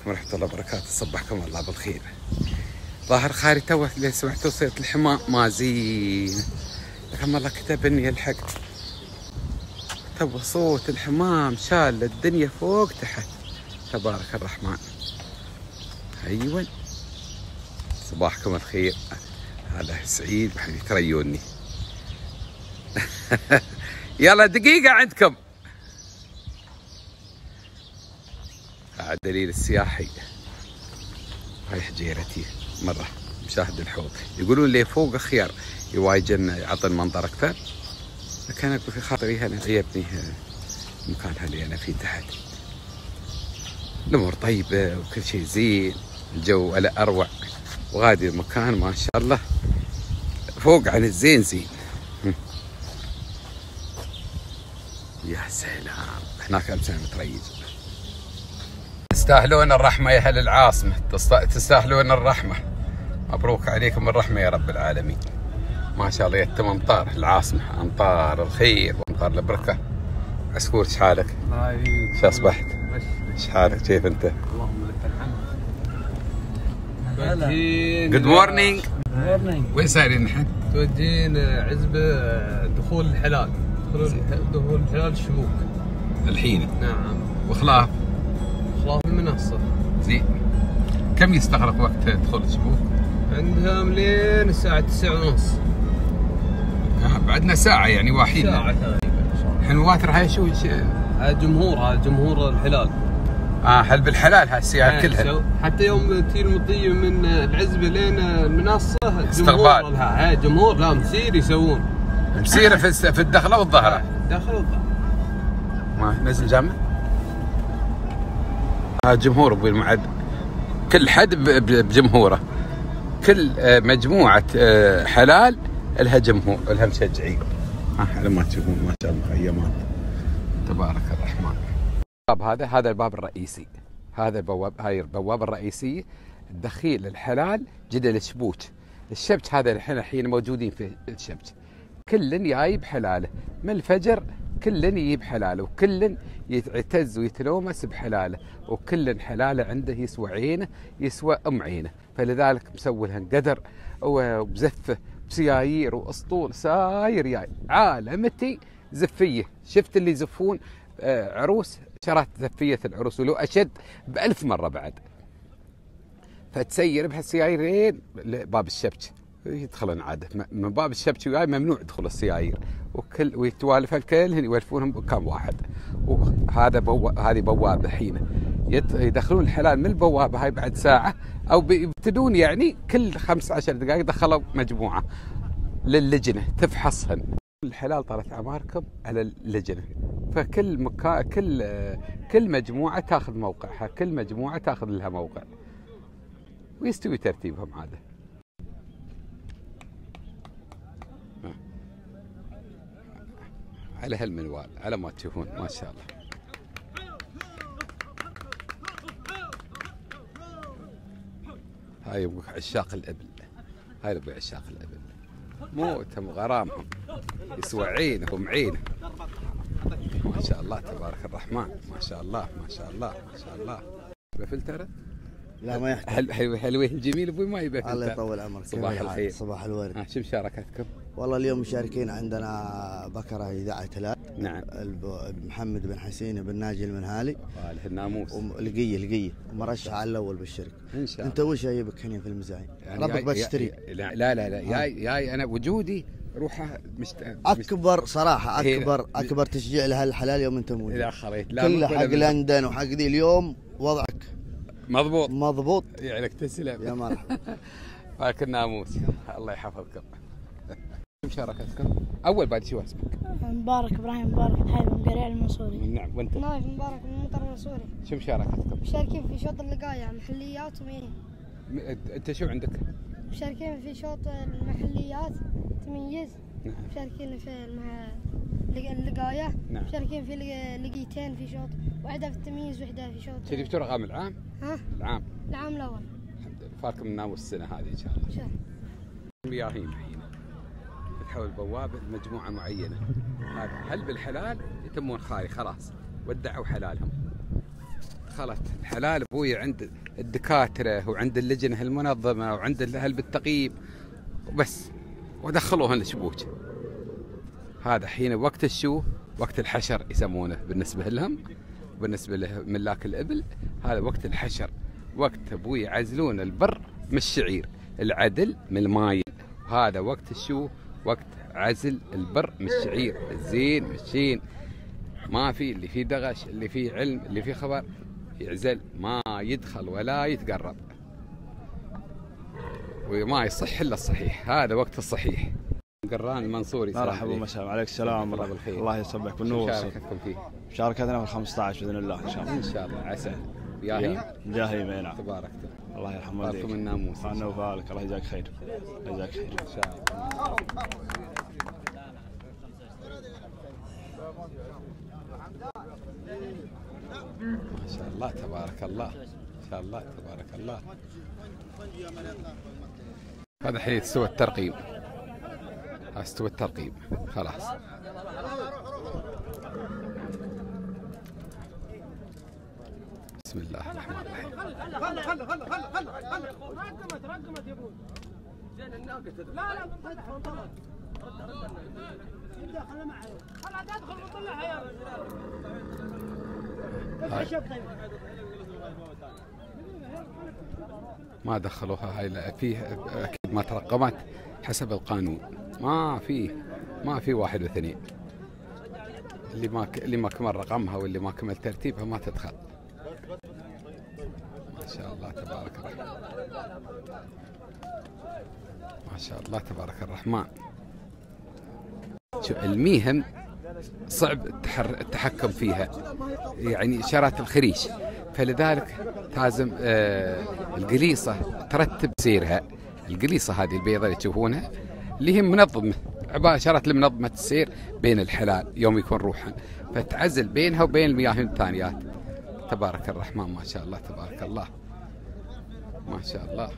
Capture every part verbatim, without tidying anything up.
عليكم ورحمة الله وبركاته. صبحكم الله بالخير. ظاهر خاري توه اللي سمعتوا صوت الحمام مازين. رحم الله كتب اني الحق. تو صوت الحمام شال الدنيا فوق تحت. تبارك الرحمن. ايوه. صباحكم الخير. هذا سعيد وحبيبي تريوني. يلا دقيقة عندكم. هذا دليل السياحي. هاي حجيرتي مرة مشاهد الحوض. يقولون لي فوق خيار يواجن يعطي المنظر أكثر، لكن أقول في خاطري هنا عجبني المكان اللي أنا فيه تحت. الأمور طيبة وكل شيء زين، الجو على أروع، وغادي المكان ما شاء الله فوق عن الزين زين. يا سلام. هناك أمثال متريج. تستاهلون الرحمة يا أهل العاصمة، تستاهلون الرحمة. مبروك عليكم الرحمة يا رب العالمين. ما شاء الله يتم أمطار العاصمة، أمطار الخير وأمطار البركة. عسكور ايش حالك؟ شو أصبحت؟ ايش حالك؟ كيف أنت؟ اللهم لك الحمد. جود مورنينج. وين سايرين نحن؟ توجين عزبة دخول الحلال، دخول الحلال الشبوك الحين. نعم. وخلاف؟ خلاف المنصة. زين. كم يستغرق وقت دخول الشبوك؟ عندها لين الساعة تسعة ونص. آه بعدنا ساعة يعني واحدة. ساعة تقريبا. حنواتر هاي شو؟ هذا جمهور، هذا جمهور الحلال. اه هل بالحلال هاي السيارة كلها؟ حتى يوم تجي المطية من العزبة لين المنصة استقبال. لها جمهور، لا مسير يسوون. مسيرة في في الدخلة والظهرة. الدخلة والظهرة. ما نزل جامع؟ هذا جمهور ابوي المعد. كل حد بجمهوره. كل مجموعة حلال لها جمهور، لها مشجعين. ها على ما تشوفون ما شاء الله خيامات. تبارك الرحمن. الباب هذا هذا الباب الرئيسي. هذا البواب، هاي البوابة الرئيسية الدخيل الحلال جدل الشبوك. الشبك هذا الحين الحين موجودين في الشبك. كل جايب حلاله من الفجر، كل يجيب حلاله، وكل يعتز ويتلومس بحلاله، وكل حلاله عنده يسوى عينه، يسوى ام عينه. فلذلك مسوي لهن قدر وبزفه بسيايير واسطول ساير جاي عالمتي زفيه. شفت اللي يزفون عروس، شرات زفيه العروس ولو اشد بألف مره بعد. فتسير بهالسياييرين باب الشبك يدخلن عاده من باب الشبك وياي ممنوع دخول السيايير، وكل ويتوالف الكل يولفونهم بكم واحد. وهذا بو... هذه بوابه الحين يدخلون الحلال من البوابه هاي بعد ساعه، او بيبتدون يعني كل خمس عشر دقائق دخلوا مجموعه للجنه تفحصهن. الحلال طالت اعماركم على اللجنه، فكل مكان كل كل مجموعه تاخذ موقعها، كل مجموعه تاخذ لها موقع ويستوي ترتيبهم عاده. على هالمنوال على ما تشوفون ما شاء الله. هاي ابو عشاق الابل، هاي ابو عشاق الابل موتهم وغرامهم، يسوى عينه ومعينه. ما شاء الله تبارك الرحمن. ما شاء الله ما شاء الله ما شاء الله. بفلتره؟ لا ما يحتاج. حلوه حلوه الجميل ابوي ما يبي فلتره. الله يطول عمرك. صباح الخير. صباح الورد. ها شو مشاركتكم؟ والله اليوم مشاركين عندنا بكره اذاعه هلال. نعم. محمد بن حسين بن ناجي المنهالي. صالح الناموس. ولقيه لقيه مرشح على الاول بالشركه. ان شاء الله. انت وش جايبك هنا في المزايا؟ يعني ربك بتشتري. لا لا لا, لا. جاي جاي انا وجودي روحه مشت... اكبر صراحه اكبر اكبر تشجيع لهالحلال يوم انت موجود. لا خليت كل حق لندن وحق ذي اليوم وضعك مضبوط مضبوط. يعني تسلم يا مرحبا. هاك الناموس. الله يحفظكم. مشاركتكم اول بعد شو اسمك؟ مبارك ابراهيم مبارك تحية من قرية المنصوري. نعم. وانت؟ نايف مبارك من المطر المنصوري. شو مشاركتكم؟ مشاركين في شوط اللقاية محليات ومياه. انت شو عندك؟ مشاركين في شوط المحليات تمييز. نعم. مشاركين في المح... اللقاية. نعم. مشاركين في لقيتين في شوط، واحدة في التمييز واحدة في شوط. شريفتوا رقم العام؟ ها؟ العام. العام الأول. الحمد لله. فاركم الناموس السنة هذه ان شاء الله. ان شاء الله. مياهين الحين تحول بوابة لمجموعة معينة. هذا هل بالحلال يتمون خالي خلاص ودعوا حلالهم. دخلت الحلال ابوي عند الدكاتره وعند اللجنه المنظمه وعند الاهل بالتقييم وبس، ودخلوهن الشبوك. هذا حين وقت الشو، وقت الحشر يسمونه بالنسبه لهم، بالنسبه لملاك الابل هذا وقت الحشر، وقت ابوي يعزلون البر من الشعير، العدل من المايل. وهذا وقت الشو، وقت عزل البر من الشعير، الزين من الشين. ما في اللي فيه دغش، اللي فيه علم، اللي فيه خبر يعزل، ما يدخل ولا يتقرب، وما يصح الا الصحيح. هذا وقت الصحيح. قران المنصوري. مرحبا ومساء عليك السلام ورحمه الله بالخير. الله يصبحك بالنور. مشاركتكم فيه؟ مشاركتنا في الخمسة عشر باذن الله ان شاء الله. ان شاء الله عسى. جاهي؟ جاهي نعم. تبارك الله يرحم والديك. فالكم الناموس. فعنا وفالك، الله يجزاك خير. الله يجزاك خير ان شاء الله. ما شاء الله تبارك الله، ما شاء الله تبارك الله. هذا حين استوى الترقيم، استوى الترقيم خلاص. بسم الله الرحمن الرحيم. خل خل خل خل خل خل رقمت رقمت يا ابوي. زين الناقة تدخل. لا لا انطلق انطلق. رد رد انت خلها معي. خلها تدخل وطلعها يا رجال. ما دخلوها هاي، فيه اكيد ما ترقمت حسب القانون. ما في ما في واحد واثنين، اللي ما اللي ما كمل رقمها واللي ما كمل ترتيبها ما تدخل. ما شاء الله تبارك الرحمن، ما شاء الله تبارك الرحمن. شو الميهم صعب التحكم فيها، يعني شرات الخريش، فلذلك لازم آه القليصة ترتب سيرها. القليصة هذه البيضة اللي تشوفونها اللي هي منظمة، عبارة شرات لمنظمة السير بين الحلال يوم يكون روحا، فتعزل بينها وبين المياه الثانيات. تبارك الرحمن، ما شاء الله تبارك الله، ما شاء الله.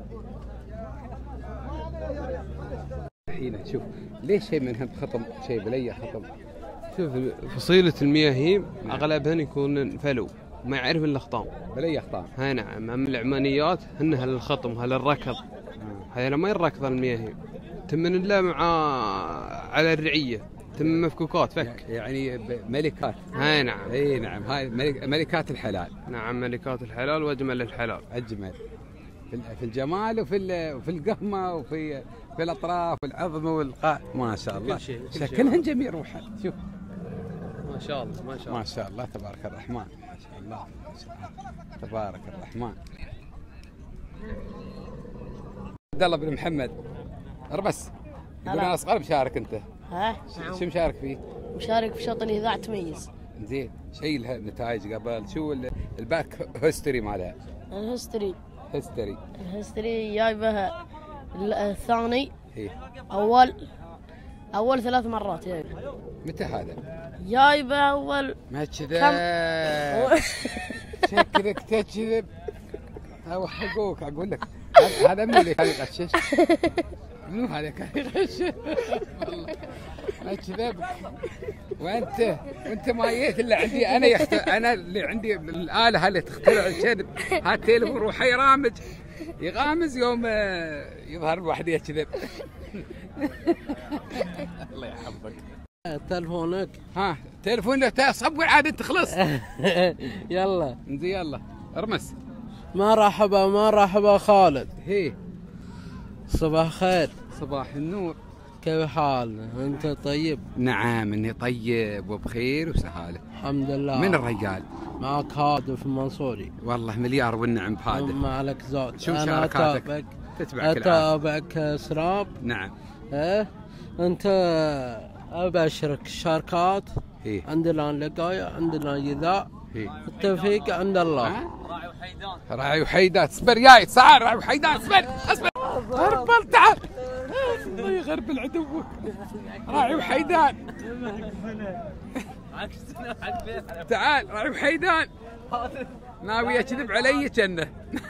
الحين شوف ليش شيء منهم خطم، شيء بليه خطم. شوف فصيلة المياهيم أغلبهن يكون فلو، ما يعرف إلا خطام. بليه خطام. هاي نعم. أما العمانيات هن هالخطم هالركض، هاي ما يركض المياهيم، تمن الله مع على الرعية، تم مفكوكات فك، يعني ملكات. هاي نعم. اي نعم، هاي ملك ملكات الحلال. نعم ملكات الحلال واجمل الحلال. اجمل في الجمال وفي وفي القهمه وفي في الاطراف والعظم والقاع. ما شاء الله شكلهن جميل روحا. شوف ما شاء الله ما شاء الله ما شاء الله تبارك الرحمن، ما شاء الله ما شاء الله تبارك الرحمن. عبد الله بن محمد اربس يقول انا اصغر مشارك. انت ها شو مشارك فيه؟ مشارك في شوط الاذاعه تميز. زين، شيء لها نتائج قبل؟ شو الباك هيستوري مالها؟ الهيستوري هيستوري الهيستوري جايبها الثاني. هي اول اول ثلاث مرات جايبه. متى هذا؟ جايبه اول ما كذا شكلك تكذب او حقوق. اقول لك هذا من اللي كان يغشش؟ منو هذا كان يغشش؟ والله ما كذبك. وانت وانت ما جيت الا عندي انا يخت... انا اللي عندي الاله اللي تخترع الكذب. هذا التليفون روحه يرامج يغامز يوم يظهر الواحد يكذب. الله يحفظك. تلفونك؟ ها تلفونك صبر عاد انت خلص. يلا انزين يلا ارمس. مرحبا مرحبا خالد. هي صباح خير. صباح النور. كيف حالك؟ انت طيب؟ نعم اني طيب وبخير وسهاله الحمد لله. من الرجال؟ معك هادف المنصوري. والله مليار والنعم بهادف. ما عليك زود. شو انا مشاركاتك؟ اتابعك تتبعك اتابعك سراب. نعم. ايه انت ابشرك الشاركات. هي عندنا لقايا، عندنا جذاء. هي التوفيق عند الله. راعي وحيدان. راعي وحيدان. اصبر ياي صار راعي وحيدان. اصبر اصبر. هربل تعال. الله يغربل عدوك. راعي وحيدان. تعال راعي وحيدان. ناوي يكذب علي كنه.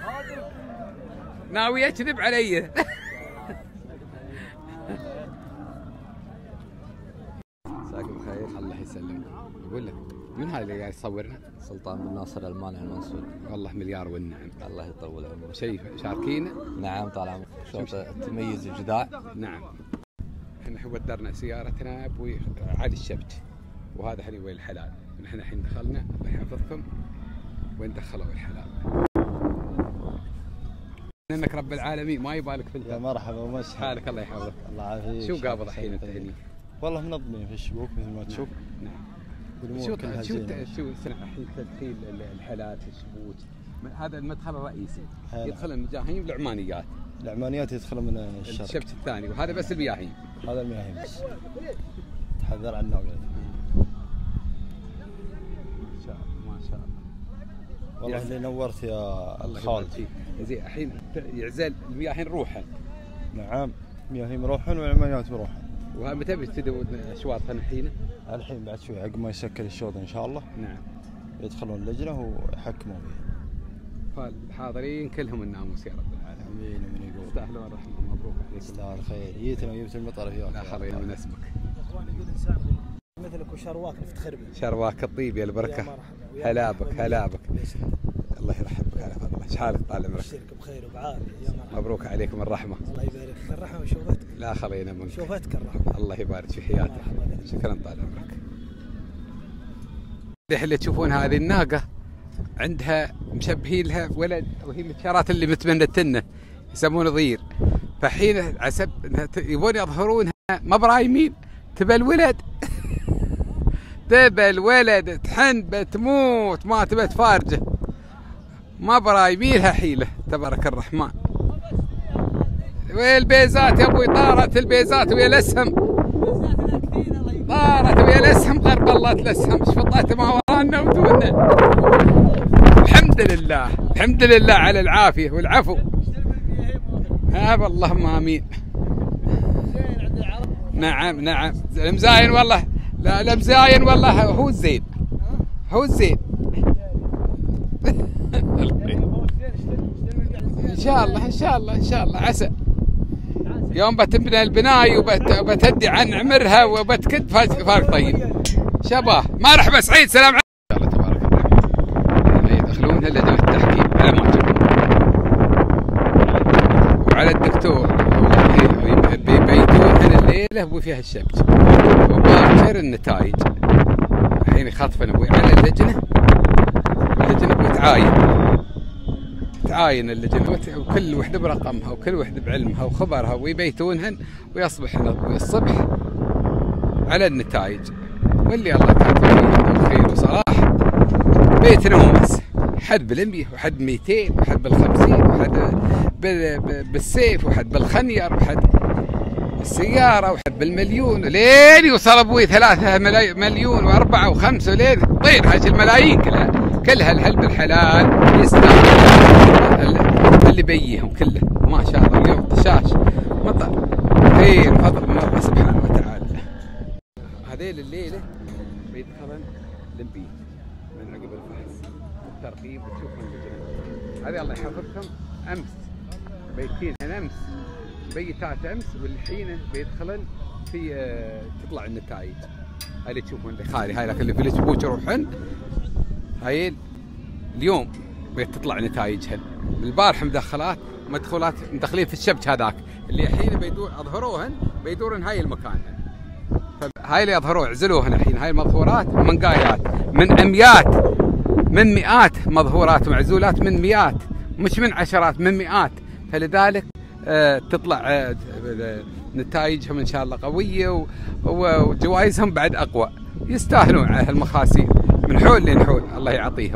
ناوي يكذب علي. مساك بخير. الله يسلمك. اقول لك من هذا اللي قاعد يصورنا؟ سلطان بن ناصر المانع المنصور. والله مليار والنعم. الله يطول عمرك. شيء شاركين؟ نعم طال عمرك. شوط تميز الجداع. نعم. احنا ودرنا سيارتنا ابوي على الشبت، وهذا الحين وين الحلال. نحن الحين دخلنا الله يحفظكم وين دخلوا الحلال. انك رب العالمين ما يبالك في يا مرحبا ومسهلا. حالك الله يحفظك. الله يعافيك. شو قابض الحين انت هني؟ والله منظمين في الشبوك مثل ما تشوف. نعم. شو شو شو الحين تدخيل الحلال في الشبوك، هذا المدخل الرئيسي. يدخل المجاهيم والعمانيات. العمانيات يدخلون من الشرق. الشبت الثاني، وهذا بس المياهيم. هذا المياهيم بس. تحذر عنه ولد. ما شاء الله ما شاء الله. والله اللي نورت يا الله خالد. زين الحين يعزل المياهين روحا. نعم مياهيم روحا والعمانيات روحا. ومتى بيبتدوا اشواطها الحين؟ الحين بعد شوي عقب ما يسكر الشوط ان شاء الله. نعم. يدخلون اللجنه ويحكموا فيها. فالحاضرين كلهم الناموس يا رب العالمين. امين ومن يقول. يستاهلون الرحمه. مبروك عليك. يستاهل الخير. جيتنا وجبت المطر فيك. لا خلينا من اسمك. مثلك وشرواك نفتخر به. شرواك الطيب يا البركه. هلا بك هلا بك. الله يرحمك على فضلك. شحالك طال عمرك؟ يبشرك بخير وبعافيه يا مرحبا. مبروك عليكم الرحمه. الله يبارك فيك. الرحمه وشوفتك. لا خلينا منك. شوفتك الرحمه. الله يبارك في حياتك. شكرا طال عمرك. اللي تشوفون هذه الناقه عندها مشبهين لها ولد، وهي من الشارات اللي متبنتنه يسمونه ضير. فحين عسب يبون يظهرونها ما برايمين، تبى الولد تبى الولد تحن بتموت ما تبى تفارجه، ما برايمينها حيله تبارك الرحمن. ويا البيزات يا ابوي، طارت البيزات ويا الاسهم، طارت ويا الاسهم غرب الله تلسهم، شفطت ما ورانا ودونا. الحمد لله الحمد لله على العافيه والعفو. ها اللهم امين. نعم نعم المزاين والله. لا المزاين والله هو الزين هو الزين. ان شاء الله ان شاء الله ان شاء الله عسى يوم بتبنى البناي وبتدي عن عمرها وبتكد فارق طيب. شباب ما رح بس عيد سلام عليكم. ان شاء الله تبارك الله يدخلونها لجنة التحكيم على ما تشوفون، وعلى الدكتور بيبيتونها الليله وفيها الشبك وباكر النتائج. الحين يخاطفن ابوي على اللجنه، اللجنه ابوي تعاين تعاين اللجنه وكل وحده برقمها وكل وحده بعلمها وخبرها، ويبيتونهن ويصبح الصبح على النتائج. واللي الله كاتب فيه خير وصلاح بيتنا هم بس، حد بالمية وحد ميتين وحد بالخمسين وحد بالسيف وحد بالخنير وحد بالسيارة وحد بالمليون، لين يوصل ابوي ثلاثة مليون واربعة وخمسة، لين طير هاي الملايين كلها كلها الحلب الحلال يستاهل اللي بيهم كله. ما شاء الله اليوم طشاش مطر خير فضل من الله سبحانه وتعالى. هذيل الليلة بيدخلن للبيت من عقب الفحص والترقيب وتشوفون اللجنة هذه. الله يحفظكم. امس بيتين امس بيتات امس، والحين بيدخلن في تطلع النتائج. هاي اللي تشوفون اللي خالي، هاي اللي في الاسبوع يروحن، هاي اليوم بتطلع نتائجهن. البارحه مدخلات مدخولات مدخلين في الشبك هذاك اللي الحين بيدور اظهروهن بيدورن هاي المكان. هاي اللي اظهروه عزلوهن الحين، هاي المظهورات من قايات من اميات من مئات مظهورات ومعزولات من مئات مش من عشرات من مئات. فلذلك آه تطلع آه نتائجهم ان شاء الله قويه وجوائزهم بعد اقوى. يستاهلون على هالمخاسين من حول لنحول. الله يعطيهم.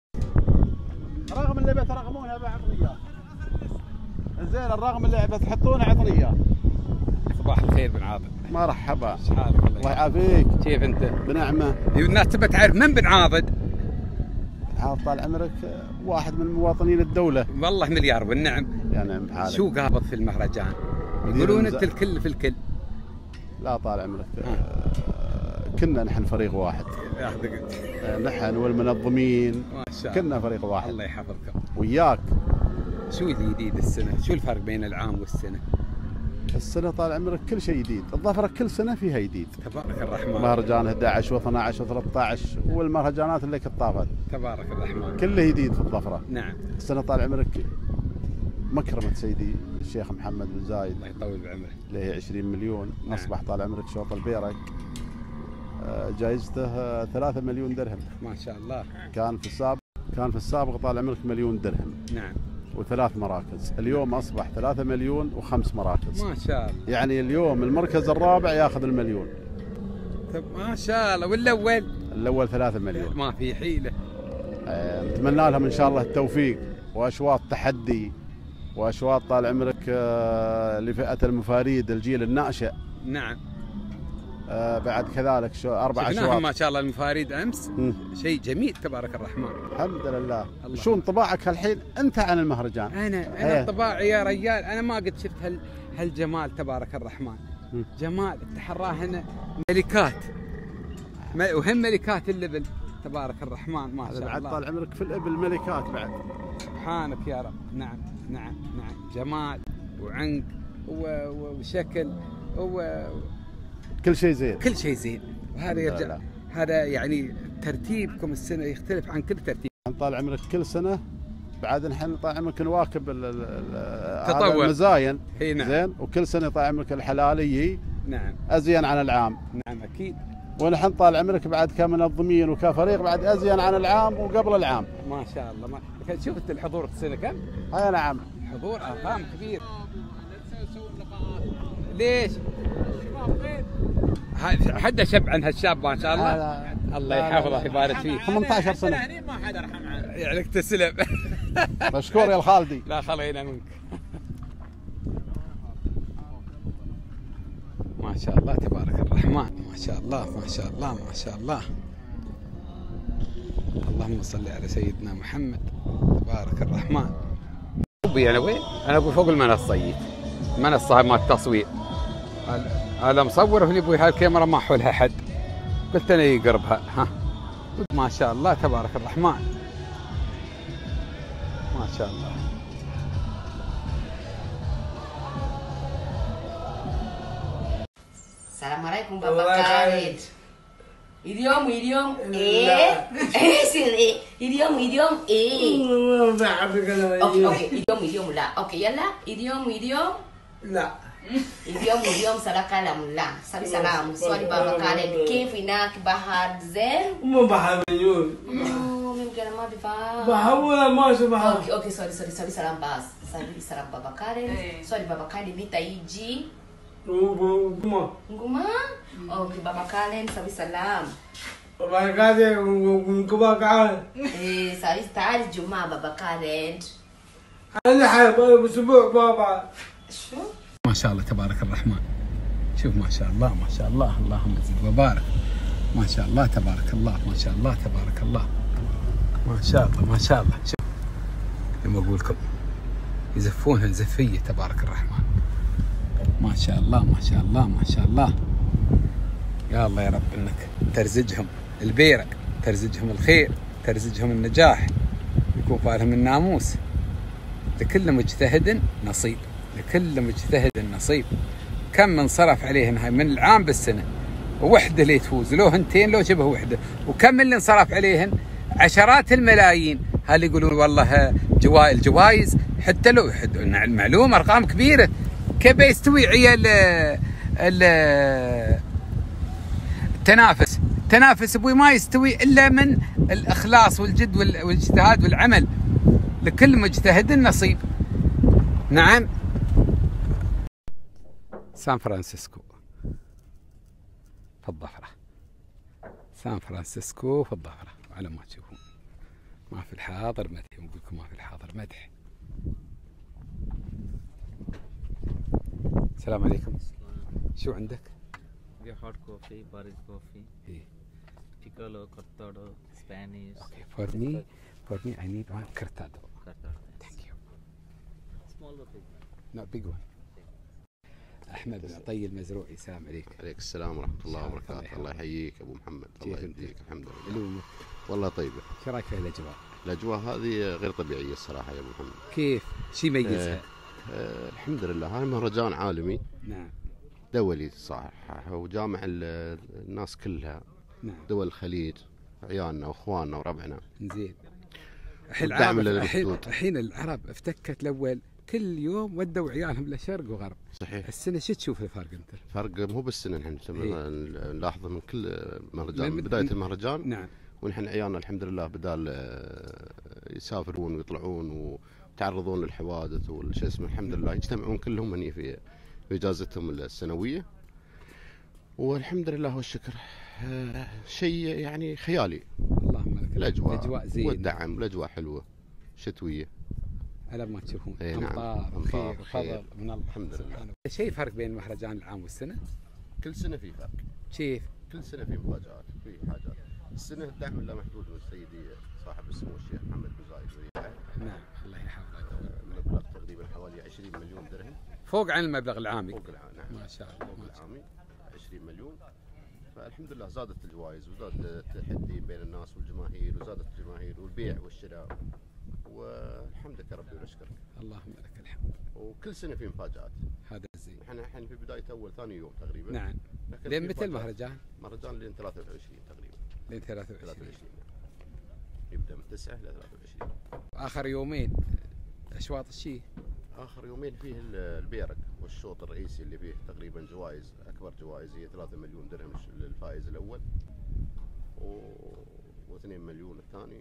رغم اللي بترغمونها بعطريات زين، الرغم اللي بتحطونها عطريات. صباح الخير بن عاضل. مرحبا. شحالك؟ الله يعافيك. كيف انت؟ بنعمه. الناس تبى تعرف من بن عاضد. عاض طال عمرك واحد من مواطنين الدوله. والله مليار والنعم. يا نعم حالك. شو قابض في المهرجان؟ يقولون انت الكل في الكل. لا طال عمرك آه. كنا نحن فريق واحد. آه نحن والمنظمين ما شاء الله كنا فريق واحد. الله يحفظكم وياك. شو الجديد السنه؟ شو الفرق بين العام والسنه؟ السنه طال عمرك كل شيء جديد، الظفره كل سنه فيها جديد. تبارك الرحمن. مهرجان أحد عشر و12 و13 والمهرجانات اللي كنت طافت. تبارك الرحمن. كله جديد في الظفره. نعم. السنه طال عمرك مكرمه سيدي الشيخ محمد بن زايد الله يطول بعمره اللي هي عشرين مليون. نعم. اصبح طال عمرك شوط البيرك جائزته ثلاثة مليون درهم. ما شاء الله. كان في السابق كان في السابق طال عمرك مليون درهم. نعم. وثلاث مراكز، اليوم اصبح ثلاثة مليون وخمس مراكز. ما شاء الله. يعني اليوم المركز الرابع ياخذ المليون. طب ما شاء الله. والاول؟ الاول ثلاثة مليون. ما في حيله. آه، نتمنى لهم ان شاء الله التوفيق واشواط تحدي واشواط طال عمرك آه، لفئه المفاريد الجيل الناشئ. نعم. آه، بعد كذلك شو اربع شفناهم اشواط ما شاء الله المفاريد امس. شيء جميل تبارك الرحمن. الحمد لله. الله. شو انطباعك الحين انت عن المهرجان؟ انا انا انطباعي يا رجال انا ما قد شفت هال هالجمال تبارك الرحمن. م. جمال تحراه هنا ملكات وهم ملكات اللبن تبارك الرحمن ما شاء الله. بعد طال عمرك في الابل ملكات بعد. سبحانك يا رب. نعم نعم نعم. جمال وعنق وشكل و كل شيء زين. كل شيء زين. وهذا يرجع هذا يعني ترتيبكم السنه يختلف عن كل ترتيب. طال عمرك كل سنه بعد نحن طال عمرك نواكب تطور المزاين. نعم. زين. وكل سنه طال عمرك الحلاليه نعم ازين عن العام. نعم اكيد. ونحن طال عمرك بعد كمنظمين وكفريق بعد ازين عن العام وقبل العام. ما شاء الله. ما شفت الحضور السنه كم؟ اي نعم. حضور ارقام كبير. ليش؟ حد شب عن هالشاب ما شاء الله. لا لا. الله يحفظه ويبارك فيه. ثمانية عشر سنه. ما حد رحم عنه. يعني تسلم. مشكور يا الخالدي. لا خلينا منك. ما شاء الله تبارك الرحمن. ما شاء الله ما شاء الله ما شاء الله. اللهم صل على سيدنا محمد تبارك الرحمن. ابوي انا وين؟ انا ابوي فوق المنصه. المنصه مال التصوير. هذا مصور هني ابوي هالكاميرا ما حولها حد. قلت انا يقربها. ها ما شاء الله تبارك الرحمن. ما شاء الله. Assalamualaikum Bapak Khalid. Idiom, idiom, eh, eh, sini, idiom, idiom, eh. Oke, oke, idiom, idiom lah. Oke, ya lah, idiom, idiom. لا. Idiom, idiom, salah kalam lah. Sabi salam. Soal Bapak Khalid, كيف هناك بحر زين؟ مو بحر مليون. Oh, mungkin ما بفهم. بحر ولا ما شو بحر. Oke, oke, sorry, sorry, sorry, salam bas. Sabi salam Bapak Khalid. Soal Bapak Khalid minta izin. Guma. Guma? Oke, Bapak Khalid, sabi salam. Bapak Khalid, guma Khalid. Eh, sabi تعال الجمعة Bapak Khalid. أنا حاب أسبوع بابا. شو؟ ما شاء الله تبارك الرحمن. شوف ما شاء الله ما شاء الله اللهم زد وبارك. ما شاء الله تبارك الله ما شاء الله تبارك الله. ما شاء الله ما شاء الله. شوف لما أقول لكم يزفونها زفية تبارك الرحمن. ما شاء الله ما شاء الله ما شاء الله. يا الله يا رب انك ترزقهم البيرة، ترزقهم الخير، ترزقهم النجاح، يكون فالهم الناموس. لكل مجتهد نصيب، لكل مجتهد نصيب. كم من صرف عليهن هاي من العام بالسنة ووحدة اللي تفوز، لو هنتين لو شبه وحدة، وكم اللي انصرف عليهن عشرات الملايين. هل يقولون والله جوائز الجوائز حتى لو معلومة أرقام كبيرة. كيف يستوي عيال التنافس؟ التنافس ابوي ما يستوي الا من الاخلاص والجد والاجتهاد والعمل. لكل مجتهد نصيب. نعم. سان فرانسيسكو في الظفرة. سان فرانسيسكو في الظفرة على ما تشوفون. ما في الحاضر مدح، نقول لكم ما في الحاضر مدح. السلام عليكم. شو عندك؟ hot coffee, Paris coffee, piccolo, cortado, Spanish. Okay, for me, for me, I need one cortado. Cortado. Thank you. Small or big? No, big one. أحمد بن عطية المزروعي. السلام عليك. عليك السلام ورحمة الله وبركاته. الله يحييك أبو محمد. الله يهديك. الحمد لله. والله طيبة. شو رأيك في الأجواء؟ الأجواء هذه غير طبيعية الصراحة يا أبو محمد. كيف؟ شو يميزها؟ آه الحمد لله هذا مهرجان عالمي نعم دولي صح، وجامع ال- الناس كلها، نعم دول الخليج، عيالنا واخواننا وربعنا. زين. الحين والدعم العرب للحدود. الحين الحين العرب افتكت الاول كل يوم ودوا عيالهم لشرق وغرب. صحيح. السنه شو تشوف الفرق انت؟ فرق مو بالسنه، نحن إيه. نلاحظه من كل مهرجان، من- من بدايه المهرجان. نعم. ونحن عيالنا الحمد لله بدال آه، يسافرون ويطلعون ويتعرضون للحوادث والشيء اسمه، الحمد لله يجتمعون كلهم هني في في اجازتهم السنويه. والحمد لله والشكر آه، شيء يعني خيالي. اللهم لك الاجواء الاجواء زينه والدعم، الاجواء حلوه شتويه. على ما تشوفون إيه نعم. امطار أمطار خير خير. وفضل من الله الحمد لله. سبحانه. شيء فرق بين المهرجان العام والسنه؟ كل سنه في فرق. كيف؟ كل سنه في مفاجآت، في حاجات. السنه الدعم لا محدود من سيدي صاحب السمو الشيخ محمد بن زايد ولي نعم الله يحفظه. مبلغ تقريبا حوالي عشرين مليون درهم. فوق عن المبلغ العامي. فوق العام نعم. ما شاء الله. فوق العامي عشرين مليون. فالحمد لله زادت الجوائز وزاد التحدي بين الناس والجماهير، وزادت الجماهير والبيع والشراء، والحمد لك ربي ونشكرك. اللهم لك الحمد. وكل سنه في مفاجآت. هذا زين. احنا الحين في بدايه اول ثاني يوم تقريبا. نعم. لكن لين في متى مفاجآت. المهرجان؟ مهرجان لين ثلاثة وعشرين تقريبا. لين ثلاثة وعشرين. ثلاثة وعشرين يبدا من تسعة إلى ثلاثة وعشرين. اخر يومين اشواط الشيء. اخر يومين فيه ال- البيرق والشوط الرئيسي اللي فيه تقريبا جوائز، اكبر جوائز هي ثلاثة مليون درهم للفائز الاول و... واثنين مليون الثاني،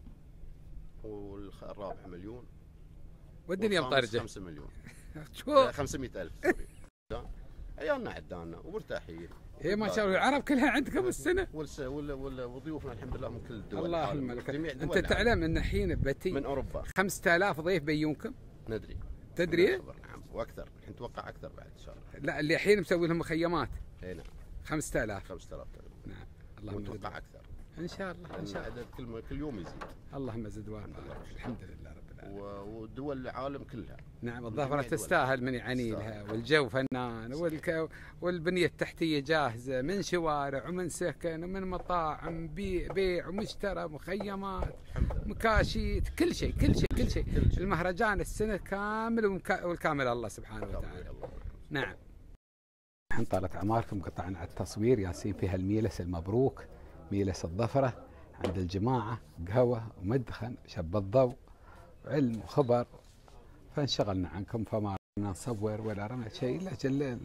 والرابع مليون، والدنيا والخامس مطرجه. خمسة مليون. شو؟ خمسمائة ألف سوري. عيالنا عدانا ومرتاحين. هي ما شاء الله العرب كلها عندكم السنه. والس... وال... وال... وضيوفنا الحمد لله من كل الدول. اللهم العالم. لك. جميع انت دول العالم. تعلم ان الحين بتي من اوروبا خمسة آلاف ضيف بيونكم. ندري. تدري؟ نعم واكثر، الحين نتوقع اكثر بعد ان شاء الله. لا اللي الحين مسوي لهم مخيمات. اي نعم. خمسة آلاف. خمسة آلاف تقريبا. نعم. اللهم ونتوقع زد. اكثر. ان شاء الله ان لأن شاء الله. العدد كل كل يوم يزيد. اللهم زد وبارك. الحمد لله رب العالمين. و- ودول العالم كلها. نعم الظفرة تستاهل من يعاني لها، والجو فنان، والك... والبنية التحتية جاهزة من شوارع ومن سكن ومن مطاعم، بيع, بيع ومشترى، مخيمات، مكاشيت، كل شيء كل شيء كل شيء. المهرجان السنة كامل ومكا... والكامل الله سبحانه وتعالى. نعم. الحين طالت أعماركم قطعنا على التصوير ياسين فيها الميلس المبروك، ميلس الظفرة عند الجماعة، قهوة ومدخن شب الضوء وعلم وخبر، فانشغلنا عنكم فما رحنا نصور ولا رمنا شيء، لأجل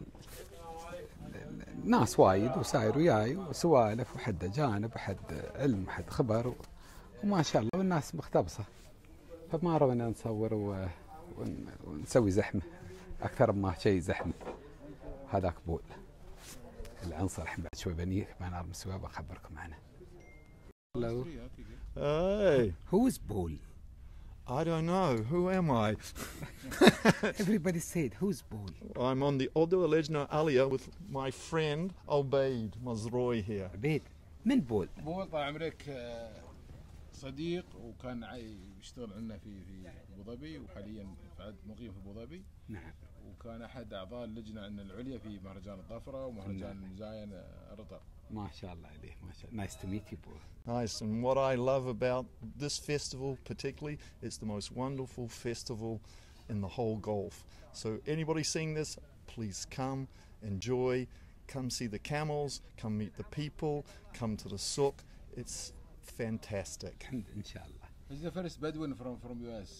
الناس وايد وساير وياي وسوالف وحد جانب وحد علم وحد خبر وما شاء الله والناس مختبصة، فما رمنا نصور و... ون... ونسوي زحمة أكثر ما شيء زحمة. هذاك بول العنصر الحين بعد شوي بنيه ما نعرف مسواه بخبركم عنه. Hello. Hey. Who is Bull? I don't know. Who am I? Everybody said, who's Bull? I'm on the Odo Alejna Alia with my friend Obaid Mazroy here. Obaid, من بول؟ بول طال عمرك آه، صديق وكان عاي- يشتغل عندنا في في ابو ظبي، وحاليا فعد مقيم في ابو ظبي. نعم. وكان احد اعضاء اللجنه عندنا العليا في مهرجان الظفره ومهرجان نعم. المزاين آه، الرطب. ما شاء الله عليه ما شاء الله. Nice to meet you, Bull. Nice. And what I love about this festival particularly, it's the most wonderful festival in the whole Gulf. So anybody seeing this, please come, enjoy, come see the camels, come meet the people, come to the souk. It's fantastic. إن شاء الله. He's the first Bedouin from from U S.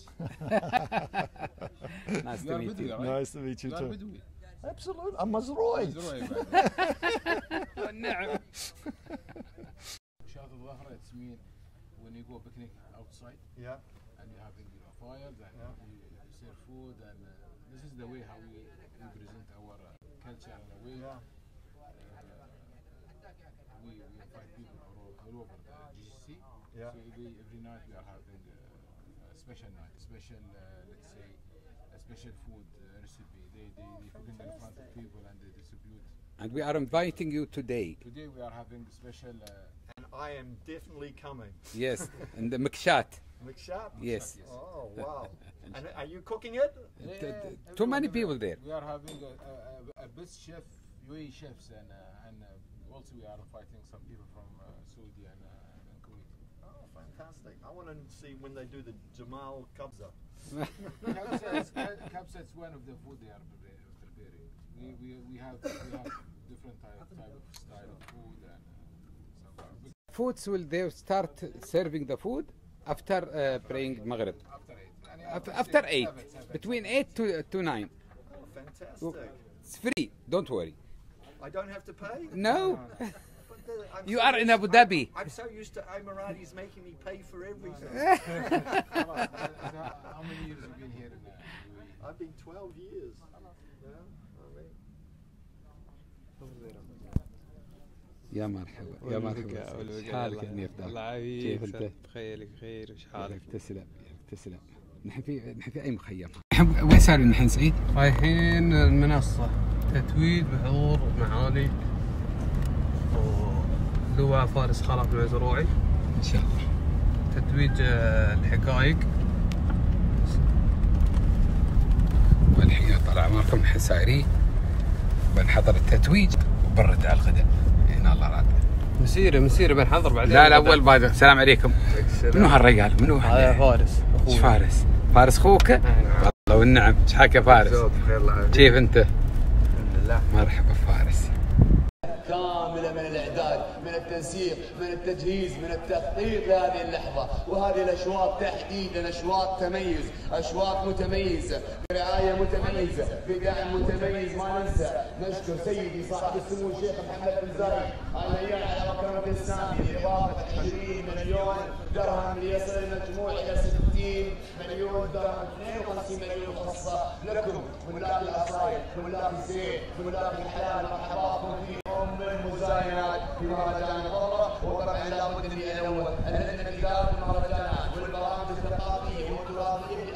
Nice You to are meet Bedouin, you. right? Nice to meet you You are too. Bedouin. Absolutely. I'm Mazroy. Mazroy, نعم. Shot of Dhahra, it's mean when you go picnic outside. Yeah. And you have your fires and you, you serve food, and uh, this is the way how we, we present our uh, culture in a way. Yeah. Uh, we, we invite people all, all over the G C C. Yeah. So every, every night we are having uh, a special night, special uh, let's say a special food uh, recipe. They they they cooking in front of people and they distribute. And we are inviting you today. Today we are having special. Uh, And I am definitely coming. Yes, in the Mikshat. Mikshat? Yes. Oh, wow. And are you cooking it? Yeah, too many people there. We are having a, a, a best chef, U A E chefs, and uh, and uh, also we are inviting some people from uh, Saudi and, uh, and Kuwait. Oh, fantastic. I want to see when they do the Jamal Kabza. Kabza is, Kapsa is one of the food they are pre- preparing. We, we, we have we have different type, type of style of food and uh, some. Foods will they start serving the food after uh, praying Maghrib. After eight. After, after eight, between eight to to nine. Fantastic. It's free. Don't worry. I don't have to pay? No. I'm You so are in used- Abu Dhabi. I'm so used to Emiratis making me pay for everything. How many years have you been here in uh, U A E? I've been twelve years. Yeah, I mean, يا مرحبا يا مرحبا. حالك يا نيف الله كيف انت؟ يعافيك بخير بخير وش حالك؟ تسلم تسلم. نحن في نحن في اي مخيم؟ وين صار نحن سعيد؟ رايحين المنصة تتويج بحضور معالي لواء فارس خلف العزروعي ان شاء الله. تتويج الحقائق. والحين طال عمركم حساري بنحضر التتويج وبنرد على الغداء ان الله راد. مسيرة مسيرة بنحضر بعدين. لا لا اول بعد. السلام عليكم. منو هالرجال؟ منو هذا فارس ايش فارس؟ فارس اخوك؟ والله والنعم. ايش حالك يا فارس؟ بخير الله يعافيك. كيف انت؟ الحمد لله. مرحبا فارس. كاملة من الإعداد، من التنسيق، من التجهيز، من التخطيط لهذه اللحظة، وهذه الأشواط تحديدا أشواط تميز، أشواط متميزة، برعاية متميزة، بدعم متميز ما ننسى، نشكر سيدي صاحب السمو الشيخ محمد بن زايد المليان على مكرمة السامي بإضافة عشرين مليون درهم ليصل المجموع إلى ستين مليون درهم، اثنين وخمسين مليون خاصة لكم ملاك العصاير، ملاك الزيت، ملاك الحلال، مرحبا بكم في أم المزاينات في مهرجان الثورة. وطبعا لابد اني انوه ان الانتقال المهرجانات والبرامج الثقافيه والتراثيه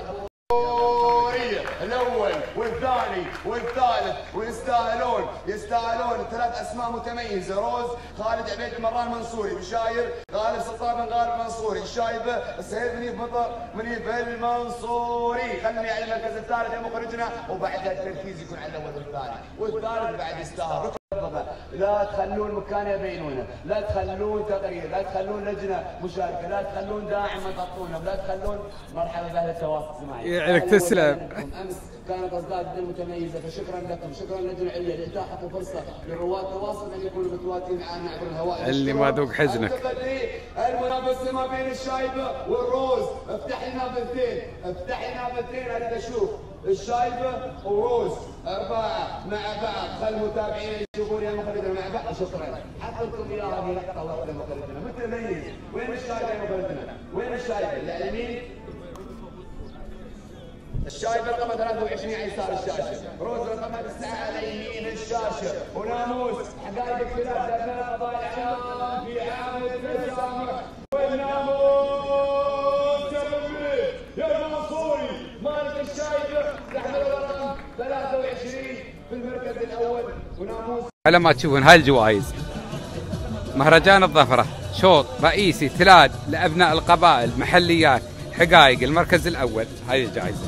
الاول والثاني والثالث ويستاهلون يستاهلون ثلاث اسماء متميزه، روز خالد عبيد المران منصوري، بشاير غالب سلطان بن غالب المنصوري، الشايبه السيد منيف مطر منيف المنصوري. خلني على المركز الثالث يا مخرجنا، وبعدها التركيز يكون على الاول والثاني، والثالث بعد يستاهل. لا تخلون مكان يبينونه، لا تخلون تقرير، لا تخلون لجنه مشاركه، لا تخلون داعم ما تغطونه، لا تخلون مرحبا باهل التواصل الاجتماعي. يعلك تسلم. امس كانت اصداء جدا متميزه، فشكرا لكم، شكرا للجنه العليا لاتاحه الفرصه لرواد التواصل ان يكونوا متواجدين معنا عبر الهواء. اللي ما ذوق حزنك. المنافسه ما بين الشايبه والروز، افتح لنا بنتين، افتح لنا بنتين اريد اشوف الشايبه وروز اربعه مع بعض، خل المتابعين يشوفون يا مخرجنا مع بعض. شكرا. حط لكم اياها في لقطه واحده مخرجنا متميز. وين الشايبه يا مخرجنا؟ وين الشايبه؟ اللي على اليمين الشايبه رقم ثلاثة وعشرين على يسار الشاشه، روز رقم تسعة على يمين الشاشه، وناموس حقائق اختلاف داخل القضايا العام في عام التسامح. والناموس يا المنصوري مالك الشايبه تحمل الرقم ثلاثة وعشرين في المركز الاول، وناموس. على ما تشوفون هاي الجوائز مهرجان الظفرة، شوط رئيسي ثلاث لأبناء القبائل، محليات، حقائق المركز الأول. هاي الجائزة.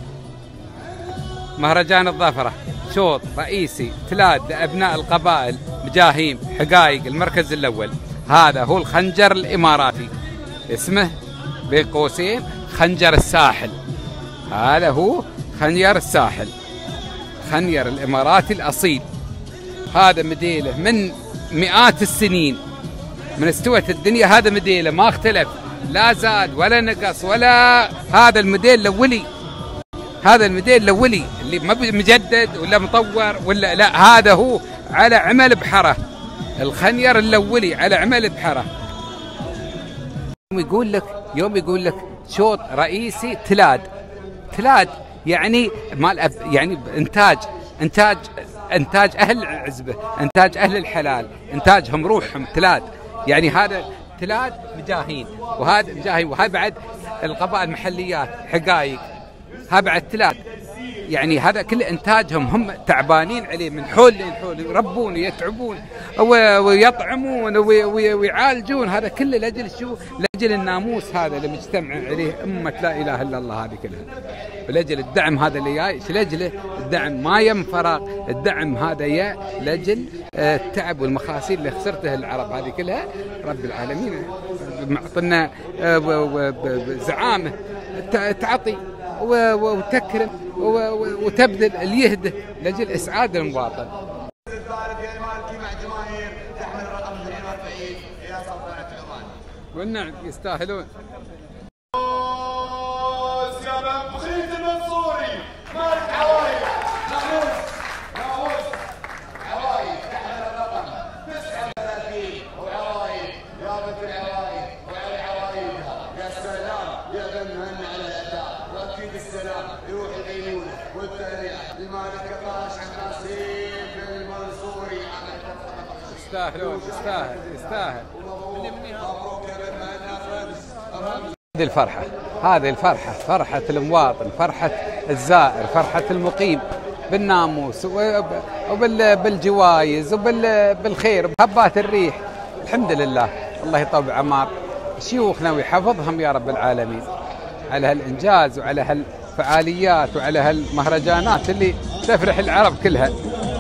مهرجان الظفرة شوط رئيسي ثلاث لأبناء القبائل، مجاهيم، حقائق المركز الأول. هذا هو الخنجر الإماراتي، اسمه بين قوسين خنجر الساحل. هذا هو خنجر الساحل، خنجر الإماراتي الأصيل. هذا مديله من مئات السنين، من استوت الدنيا هذا مديله ما اختلف، لا زاد ولا نقص ولا. هذا الموديل الاولي، هذا الموديل الاولي اللي ما مجدد ولا مطور ولا لا، هذا هو على عمل بحره، الخنجر الاولي على عمل بحره. يوم يقول لك يوم يقول لك شوط رئيسي تلاد، تلاد يعني مال يعني انتاج انتاج انتاج اهل العزبه، انتاج اهل الحلال، انتاجهم روحهم تلاد. يعني هذا تلاد مجاهين، وهذا مجاهين، وهذا بعد القبائل المحليات حقائق، هذا بعد تلاد. يعني هذا كل انتاجهم هم تعبانين عليه من حول لحول، يربون ويتعبون ويطعمون ويعالجون، هذا كله لاجل شو؟ لاجل الناموس هذا اللي مجتمع عليه امه لا اله الا الله هذه كلها، لاجل الدعم هذا اللي جاي، لاجل الدعم ما يم فراغ، الدعم هذا يا لاجل التعب والمخاسير اللي خسرته العرب هذه كلها. رب العالمين معطنا زعامه تعطي وتكرم وتبذل الجهد لاجل اسعاد المواطن. الثالث يا المالكي مع جماهير تحمل الرقم اثنين وأربعين الى سلطنة عمان. والنعم يستاهلون. يا بن بخيت المنصوري مالك عوايد ناموس ناموس عوايد تحمل الرقم تسعة وثلاثين وعوايد يا بنت العوايد وعلى عوايدها يا سلام يا بن مهنا على الاداء واكيد السلام يروح العينونه والتهنئه لمالك كفاش عن نصيب المنصوري. يستاهلون يستاهل يستاهل. مبروك يا بن مهنا فرنس. هذه الفرحة، هذه الفرحة، فرحة المواطن، فرحة الزائر، فرحة المقيم بالناموس وبالجوائز وبالخير بهبات الريح. الحمد لله، الله يطول عمار شيوخنا ويحفظهم يا رب العالمين على هالإنجاز وعلى هالفعاليات وعلى هالمهرجانات اللي تفرح العرب كلها.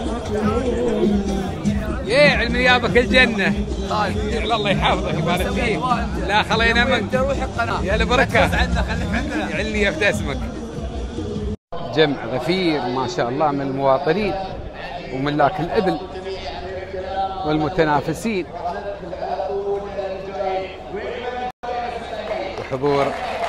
يا علم نيابك الجنة. طيب الله يحفظك ويبارك فيك. لا خلينا منك. يا البركة. يعلني يفدى اسمك. جمع غفير ما شاء الله من المواطنين وملاك الإبل والمتنافسين وحضور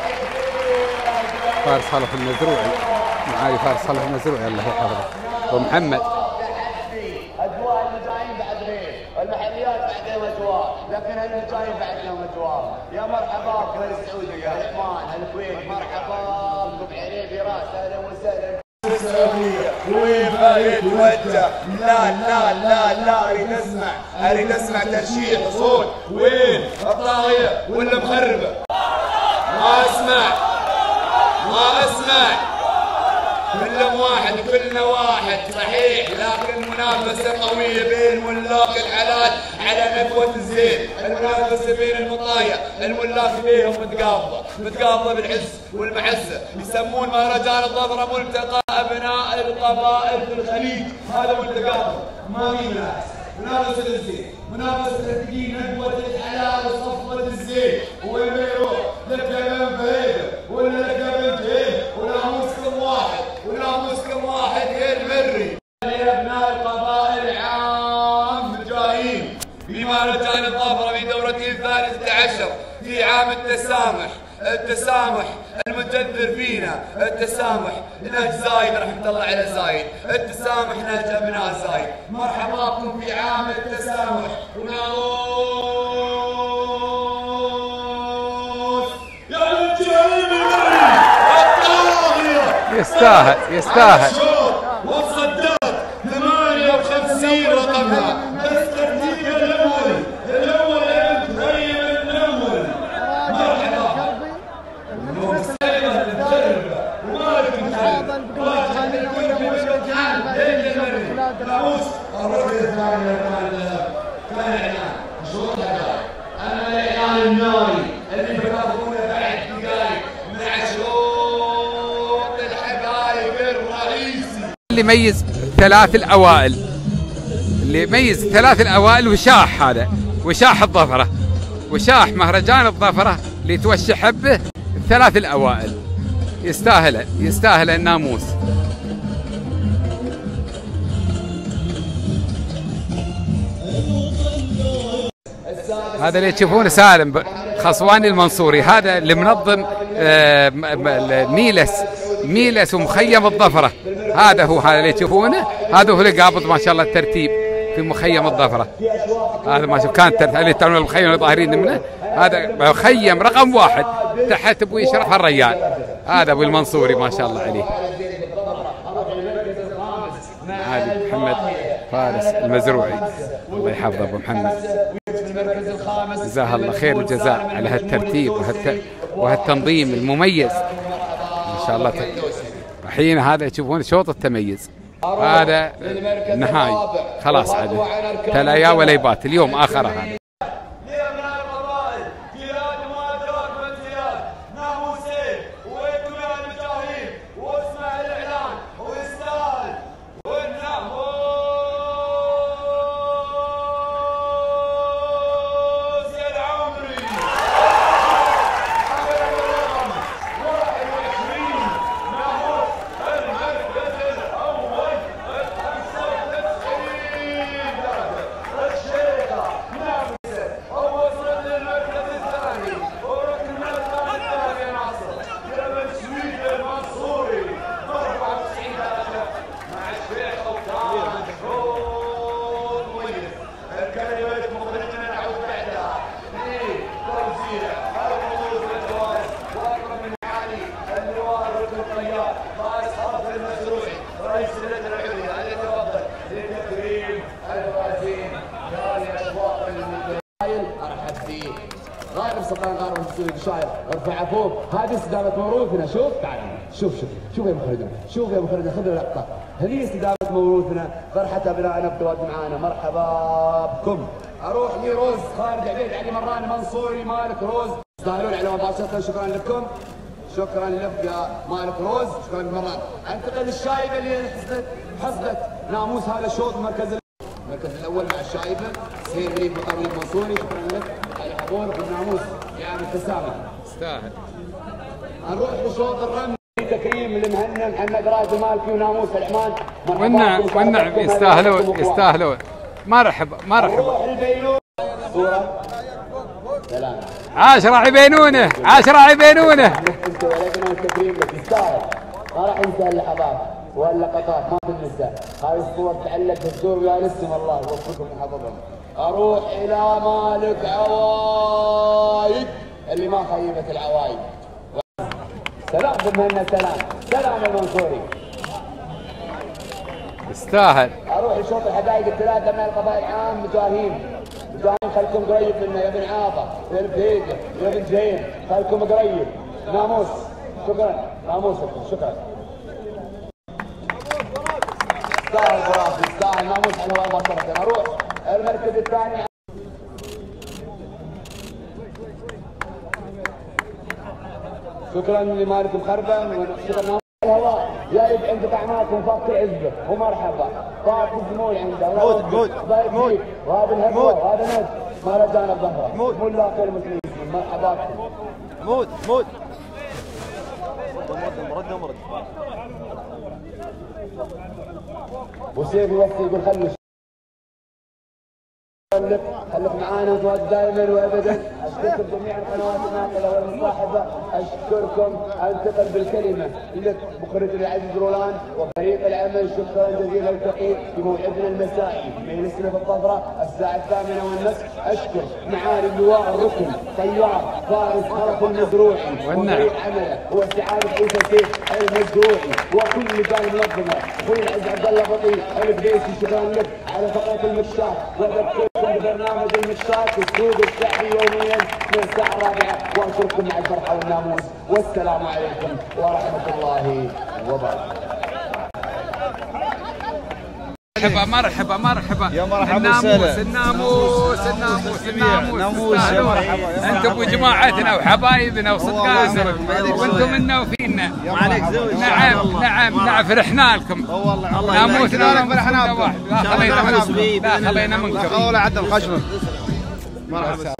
فارس خلف المزروعي معالي فارس خلف المزروعي الله يحفظه ومحمد. اجواء المجايين بعد غير، المحليات بعد لهم اجواء، لكن المجايين بعد لهم اجواء. يا مرحبا بكم السعوديه، يا عمان، الكويت، مرحبا بكم عيني براس، اهلا وسهلا. السعوديه وين فايد توجه؟ لا لا لا لا اريد اسمع، اريد اسمع ترشيح صوت. وين؟ الطاغيه ولا مخربه؟ ما اسمع ما اسمع. كلهم واحد كلنا واحد صحيح، لكن المنافسة قوية بين ملاك الحلال على نكوة الزين، المنافسة بين المطايع، الملاك بينهم متقابضة، متقابضة بالعز والمعزة، يسمون مهرجان الظفرة ملتقى أبناء القبائل في الخليج، هذا ملتقى ما ينافس، منافسة الزين، منافسة تجي نكوة الحلال وصفوة الزين، وين بيروح؟ لك يا بن فهيدة ولا لك يا بن فهيد وناموسكم واحد وناموسكم واحد يا المري. يا ابناء القبائل عام مجاهين في مهرجان الظفرة في دورته الثالثة عشر في عام التسامح، التسامح المجذر فينا، التسامح نهج زايد رحمة الله على زايد، التسامح نهج ابناء زايد. مرحبا بكم في عام التسامح وناموس يستاهل يستاهل. وصدقت ثمانية وخمسين رقمها بس ترتيب الاول الاول يا بنت هي الاول. مرحبا. مستلمة مجربة ومالك مجربة واجد من كل مشجعان ليل المري ناموس الركن الثاني كان اعلان شروط هذا. اما الاعلان الناري اللي بتاخذونه بعد دقائق مع شروط الحقائق الرئيسي. اللي يميز ثلاث الاوائل اللي يميز ثلاث الاوائل وشاح، هذا وشاح الظفره، وشاح مهرجان الظفره اللي توشح به الثلاث الاوائل. يستاهل يستاهل الناموس. هذا اللي تشوفونه سالم خصواني المنصوري، هذا اللي منظم ميلس ميلس ومخيم الظفره. هذا هو هذا اللي تشوفونه، هذا هو اللي قابض ما شاء الله الترتيب في مخيم الظفره. هذا ما شوف كان اللي تعمل المخيم اللي ظاهرين منه، هذا مخيم رقم واحد تحت ابو يشرف الريان. هذا ابو المنصوري ما شاء الله عليه. هذا محمد فارس المزروعي الله يحفظه ابو محمد، جزاه الله خير الجزاء على هالترتيب وهالت... وهالتنظيم المميز ما شاء الله. الحين هذا تشوفون شوط التميز، هذا النهاية خلاص، هذا تلايا ولا يبات اليوم آخره. هذا رئيس اللجنه العليا ان يتفضل لتكريم الفائزين بهذه الاشواط المتباين. ارحب فيه غارب سلطان غارب السوري الشاعر ارفع فوق. هذه استدامه موروثنا. شوف تعال شوف شوف شوف يا مخرجنا شوف يا مخرجنا خذوا لقطه. هذه استدامه موروثنا فرحه ابنائنا بتواجد معانا. مرحبا بكم. اروح لروز خالد عبيد علي مراني منصوري مالك روز. تستاهلون على مباشره. شكرا لكم. شكرا لك يا مالك روز. شكرا مران. انتقل للشايبه اللي حصدت حصدت ناموس هذا الشوط المركز المركز الاول مع الشايبه سهير منيب مقابل المنصوري. شكرا لك علي حضور بالناموس في عام التسامح. يستاهل. نروح لشوط الرمي تكريم المهنم محمد راشد المالكي وناموس العمان. والنعم والنعم يستاهلون يستاهلون. مرحبا مرحبا. نروح البينون. صوره سلام. عشرة عبينونه عشرة عبينونه. انت ولدنا التكريم لك يستاهل. ما راح ينسى اللحظات واللقطات ما تنسى. هذه الصور تعلق بالدور ويا نسم الله يوفقكم ويحفظهم. اروح الى مالك عوايد اللي ما خيبت العوايد. سلام بمهنا سلام. سلام المنصوري. يستاهل. اروح لشوط الحدائق الثلاثه من القضاء العام. مجاهين مجاهين خلكم قريب منا يا ابن عاطة يا ابن فيجة يا ابن زين. خلكم قريب. ناموس. شكرا ناموسكم. شكرا. يستاهل براسي يستاهل ناموس على هواء مباشرة. اروح المركز الثاني. شكرا لمالك مخربن. شكرا ناموس على الهواء. جايب عند طعماتكم فاك العزبه ومرحبا. فاك الزمول عنده. مود مود مود. وهذا الهبوه وهذا نجم ما له جانب ظهره. مود مو لا خير المسلمين. مرحبا بكم. مود مود. مرد مرد مرد. وسيف يوفي يقول خلوا خلك خلك معانا وتواجد دائما وابدا. اشكركم جميع القنوات الناقله والمصاحبه. اشكركم. انتقل بالكلمه لك مخرج العزيز رولان وفريق العمل. شكرا جزيلا للتقييد في موعدنا المسائي مجلسنا في الظهره الساعه الثامنه والنصف. اشكر معالي اللواء الركن طيار فارس خلف المزروعي وفريق عمله وسعاده عيسى سيف المزروعي وكل لجان المنظمه. اخوي العز عبد الله بطيء البديسي. شكرا لك على فقره المشاة. وذكركم ببرنامج المشاة السوق الشعبي يوميا من الساعه الرابعه. واشكركم مع الفرحه والناموس. والسلام عليكم ورحمه الله وبركاته. مرحبا مرحبا مرحبا. يا مرحبا الناموس وسهلا. الناموس الناموس الناموس. ناموس يا مرحبا. انتم ابو جماعتنا وحبايبنا وصدقائنا وانتم منا وفينا. نعم نعم نعم فرحنا لكم. ناموسنا فرحنا بكم. لا خلينا منكم لا خلينا منكم. ولا عدل خشمه. مرحبا.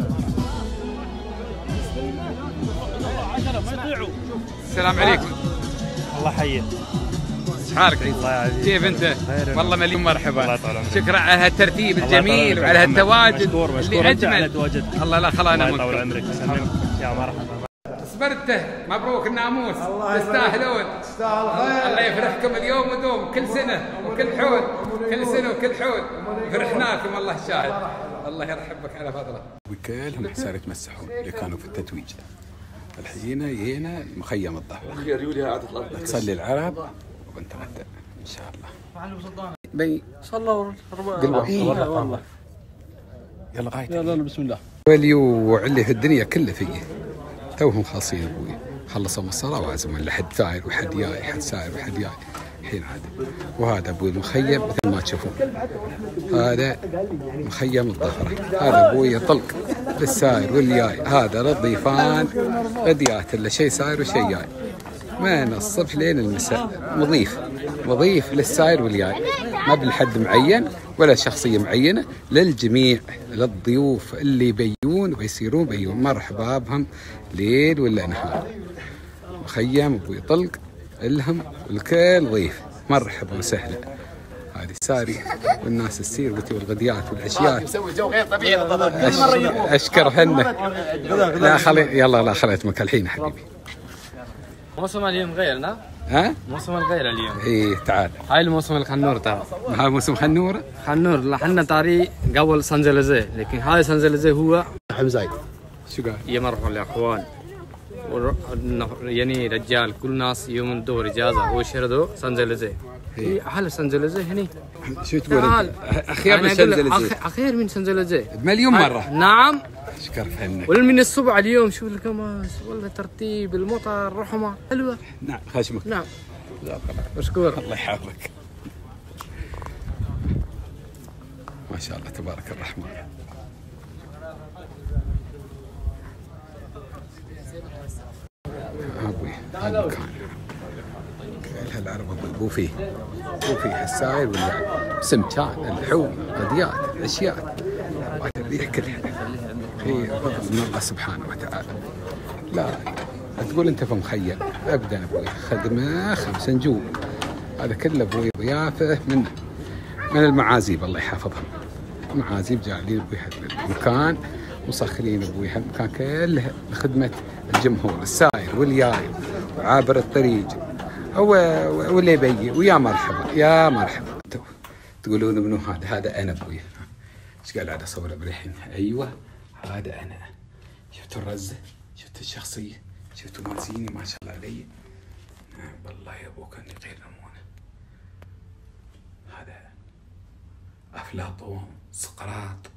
السلام عليكم. الله يحييك. ايش حالك؟ الله يعافيك. كيف انت؟ والله مليون مرحبا. الله يطول عمرك. شكرا على هالترتيب الجميل وعلى هالتواجد مشكور مشكور اللي انت على اجمل. تواجدك. الله لا خلانا منكم. الله يطول عمرك. يسلمك. يا مرحبا. صبرته مبروك الناموس. تستاهلون. تستاهل خير. الله يفرحكم اليوم ودوم كل سنه وكل حول كل سنه وكل حول. فرحنا لكم الله الشاهد. الله يرحبك على فضله. وكلهم صاروا يتمسحون اللي كانوا في التتويج. الحين جينا المخيم الظهر. تصلي العرب وبنتغدى ان شاء الله. بي صلوا قلبوا إيه والله. يلا غاية يلا بسم الله. وليو اللي في الدنيا كله فيه توهم خاصين ابوي. خلصوا من الصلاه وعزموا لحد ثاير وحد جاي حد ساير وحد جاي. الحين عاد وهذا ابوي المخيم مثل ما تشوفون. هذا مخيم الظهر. هذا ابوي طلق للساير والجاي. هذا للضيفان غديات الا شيء ساير وشيء جاي. من الصبح لين المساء مضيف مضيف للساير والجاي. ما بالحد معين ولا شخصيه معينه للجميع للضيوف اللي يبيون ويصيرون بيون. مرحبا بهم ليل ولا نهار. مخيم ابوي طلق لهم الكل ضيف. مرحبا وسهلا. هذه ساري والناس تسير والغديات والعشيات. مسوي جو غير طبيعي. اشكرهن. لا خلي يلا لا خليتك الحين حبيبي. موسم اليوم غيرنا. ها؟ موسم الغير اليوم. ايه تعال. هاي الموسم الخنور ترى. هاي موسم خنور؟ خنور لحنا طاري قبل سانزلزيه لكن هاي سانزلزيه هو حمزاي. شو قال؟ يا مرحبا يا اخوان. يعني رجال كل ناس يوم الدور اجازه ويشردوا سانزلزي اهل سانزلزي هني شو تقول انت؟ اخير من سانزلزي اخير من سانزلزي مليون مره. نعم اشكر فهمك. ومن الصبح اليوم شوف القماش والله ترتيب المطر رحمه حلوه. نعم خشمك. نعم مشكور. الله يحفظك. ما شاء الله تبارك الرحمن. ابوي هذا المكان كل هالعرب ابو فيه ابو فيه السائل واللعب سمكان الحوم غديات اشياء الريح كلها في فضل من الله سبحانه وتعالى. لا تقول انت في مخيم ابدا ابوي خدمه خمس نجوم هذا كله ابوي ضيافه من من المعازيب الله يحفظهم. معازيب جاعلين ابوي هالمكان مسخرين ابوي هالمكان كله لخدمه الجمهور السائر والجاي وعابر الطريق واللي يبي ويا مرحبا يا مرحبا. تقولون منو هذا؟ هذا انا ابوي. ايش قال عاد اصور بريحين؟ ايوه هذا انا. شفتوا الرزه؟ شفتوا الشخصيه؟ شفتوا مازيني ما شاء الله علي؟ نعم والله يا ابوك اني غير نمونه. هذا افلاطون سقراط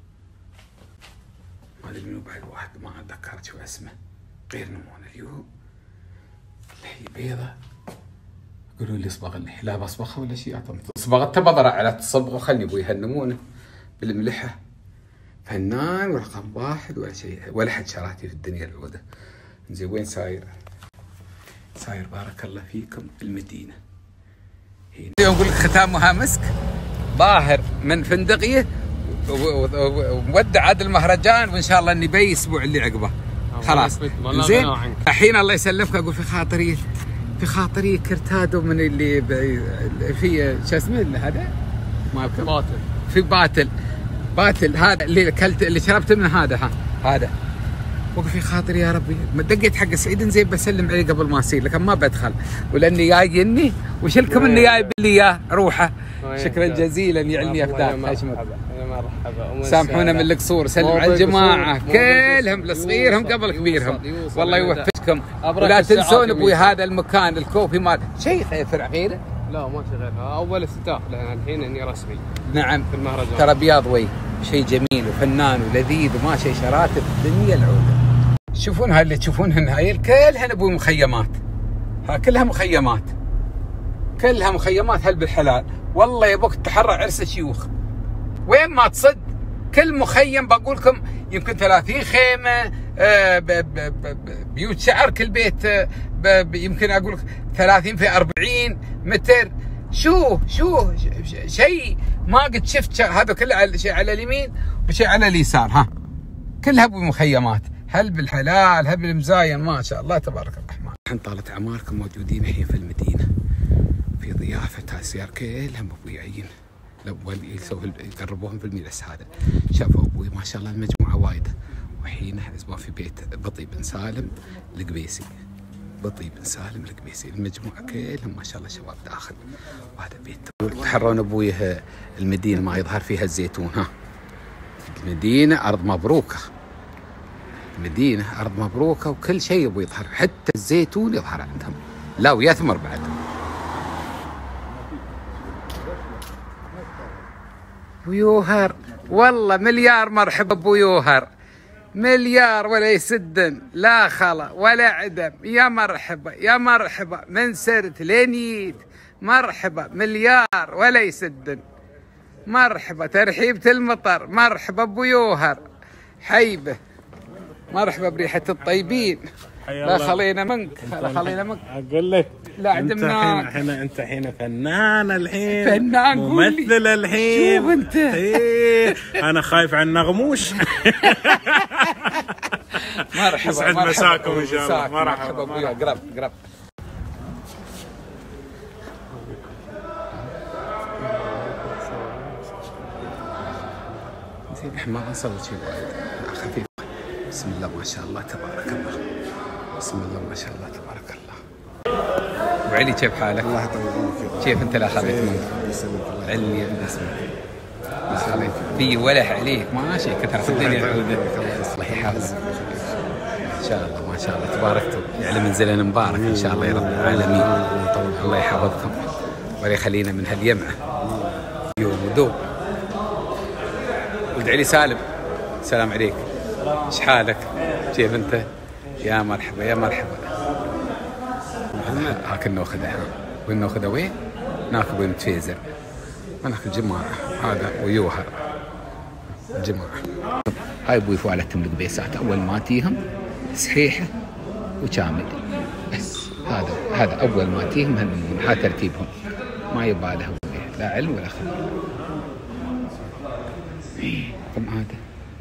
ما ادري منو بعد واحد ما اتذكر شو اسمه غير نمونه. اليوم اللحيه بيضة يقولوا لي اصبغ اللحيه. لا بصبغها ولا شيء صبغتها بضرع على تصبغ وخلني ابوي هالنمونه بالملحه. فنان ورقم واحد ولا شيء ولا حد شراتي في الدنيا العوده. زين وين ساير؟ ساير بارك الله فيكم المدينه. اليوم اقول لك ختامها مسك ظاهر من فندقيه ومودع عاد المهرجان وان شاء الله اني بي الاسبوع اللي عقبه خلاص. زين الحين الله يسلمك اقول في خاطري في خاطري كرتادو من اللي في شو اسمه هذا ما اذكر باتل في باتل باتل هذا اللي اكلت اللي شربت منه هذا ها هذا وقف في خاطري يا ربي دقيت حق سعيد زين بسلم عليه قبل ما اصير لكن ما بدخل ولاني جايني وش لكم اني جايب لي اياه روحه. شكرا جزيلا يعلني افتاح خشمك. مرحبا سامحونا من القصور سلم على الجماعه كلهم لصغيرهم قبل كبيرهم والله يوفقكم ولا تنسون ابوي هذا المكان الكوفي مال شيء فرع غيره. لا ما في غيرها اول افتتاح لنا الحين اني رسمي. نعم في المهرجان ترى بياض وي شيء جميل وفنان ولذيذ وما شيء شراتب الدنيا العوده. تشوفون هاي اللي تشوفونهن هاي كلها ابوي مخيمات. ها كلها مخيمات كلها مخيمات هل بالحلال والله يبوك تحرى عرس الشيوخ وين ما تصد كل مخيم بقول لكم يمكن ثلاثين خيمه آه ب ب ب بيوت شعر كل بيت آه يمكن اقول لك ثلاثين في أربعين متر. شو شو شيء ما قد شفت هذا كله على شيء على اليمين وشيء على اليسار. ها كلها بمخيمات هل بالحلال هل بالمزاين ما شاء الله تبارك الرحمن. الحين طالت اعماركم موجودين الحين في المدينه في ضيافه هالسيار كلهم ابوي جايين الاول يسوي يقربوهم في المجلس هذا. شافوا ابوي ما شاء الله المجموعه وايده وحين حزبوا في بيت بطي بن سالم القبيسي. بطي بن سالم القبيسي المجموعه كلهم ما شاء الله شباب داخل وهذا بيت. تحرون ابوي المدينه ما يظهر فيها الزيتون. ها المدينه ارض مبروكه المدينه ارض مبروكه وكل شيء ابوي يظهر حتى الزيتون يظهر عندهم لا ويثمر بعد. ابو يوهر والله مليار مرحبا ابو يوهر مليار ولا يسدن لا خلا ولا عدم. يا مرحبا يا مرحبا من سرت لين جيت مرحبا مليار ولا يسدن. مرحبا ترحيبة المطر مرحبا ابو يوهر حيبه مرحبا بريحة الطيبين. لا خلينا منك لا خلينا منك اقول لك لا عدمناك. الحين انت الحين فنان الحين فنان ممثل الحين. شوف انت ايه انا خايف عن نغموش. مرحبا يسعد مساكم ان شاء الله. مرحبا ابويا قرب قرب. زين ما نصور شيء وايد خفيف. بسم الله ما شاء الله تبارك الله. بسم الله ما شاء الله تبارك الله. ابو علي كيف حالك؟ الله يطول عمرك. كيف انت لا خذيت منك؟ علي باسمك. لا خذيت في ولا عليك ماشي كثر في الدنيا العوده. الله يحفظك. ان شاء الله ما شاء الله تباركتم يعني منزلنا مبارك ان شاء الله يا رب العالمين. الله يحفظكم ولا يخلينا من هاليمعه يوم ودوب. ولد علي سالم السلام عليك، ايش حالك؟ كيف انت؟ يا مرحبا يا مرحبا. هاك ناخذها وين ناخذها وين؟ ناخذ وين متفيزر وناخذ جماعه هذا ويوها جماعه. هاي ابوي فوالتهم القبيسات اول ما تيهم صحيحه وكامل بس هذا هذا اول ما تيهم هالنمون هذا ترتيبهم ما يبالهم لا علم ولا خبر. رقم هذا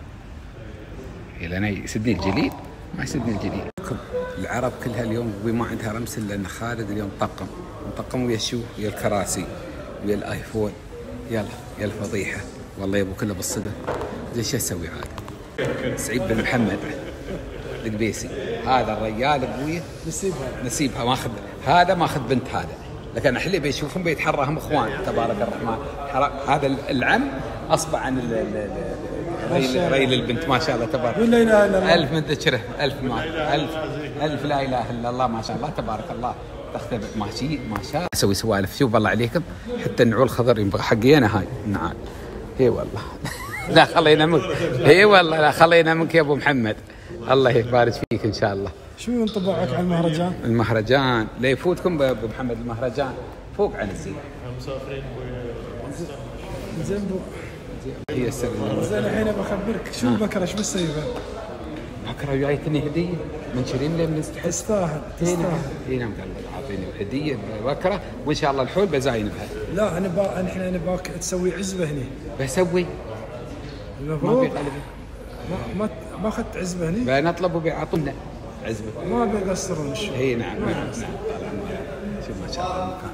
لأن يسدني الجليد ما يسدني الجليد. العرب كلها اليوم ما عندها رمس لأن خالد اليوم طقم مطقم ويا شو ويا الكراسي ويا الايفون. يلا يا الفضيحه والله يا ابو كله بالصدى. زين شو اسوي عاد؟ سعيد بن محمد القبيسي هذا الرجال ابويا نسيبها نسيبها ماخذ هذا ماخذ بنت هذا، لكن احلي بيشوفهم بيتحراهم اخوان تبارك الرحمن. هذا العم اصبع عن ريل ريل البنت ما شاء الله تبارك الله. الف من ذكره الف ما الف الف لا اله الا الله ما شاء الله تبارك الله. تختبئ ماشي ما شاء اسوي سوالف شوف بالله عليكم حتى النعول خضر ينبغى حقي انا هاي النعال. اي والله لا خلينا منك اي والله لا خلينا منك يا ابو محمد الله يبارك فيك ان شاء الله. شو انطباعك عن المهرجان؟ المهرجان لا يفوتكم ابو محمد المهرجان فوق عن الزين. مسافرين زين بو هي السر زين الحين بخبرك شو بكره ايش بتسوي؟ بكره جايتني هديه من شيرين لي من استحق تستاهل تستاهل. اي نعم اعطيني هديه بكره وان شاء الله الحول بزاين بها. لا انا با احنا نباك تسوي عزبه هنا. بسوي المفروض ما ما ما اخذت عزبه هنا. بنطلب وبيعطونا عزبه ما بيقصرون الشغل. اي نعم نعم شوف ما شاء الله المكان.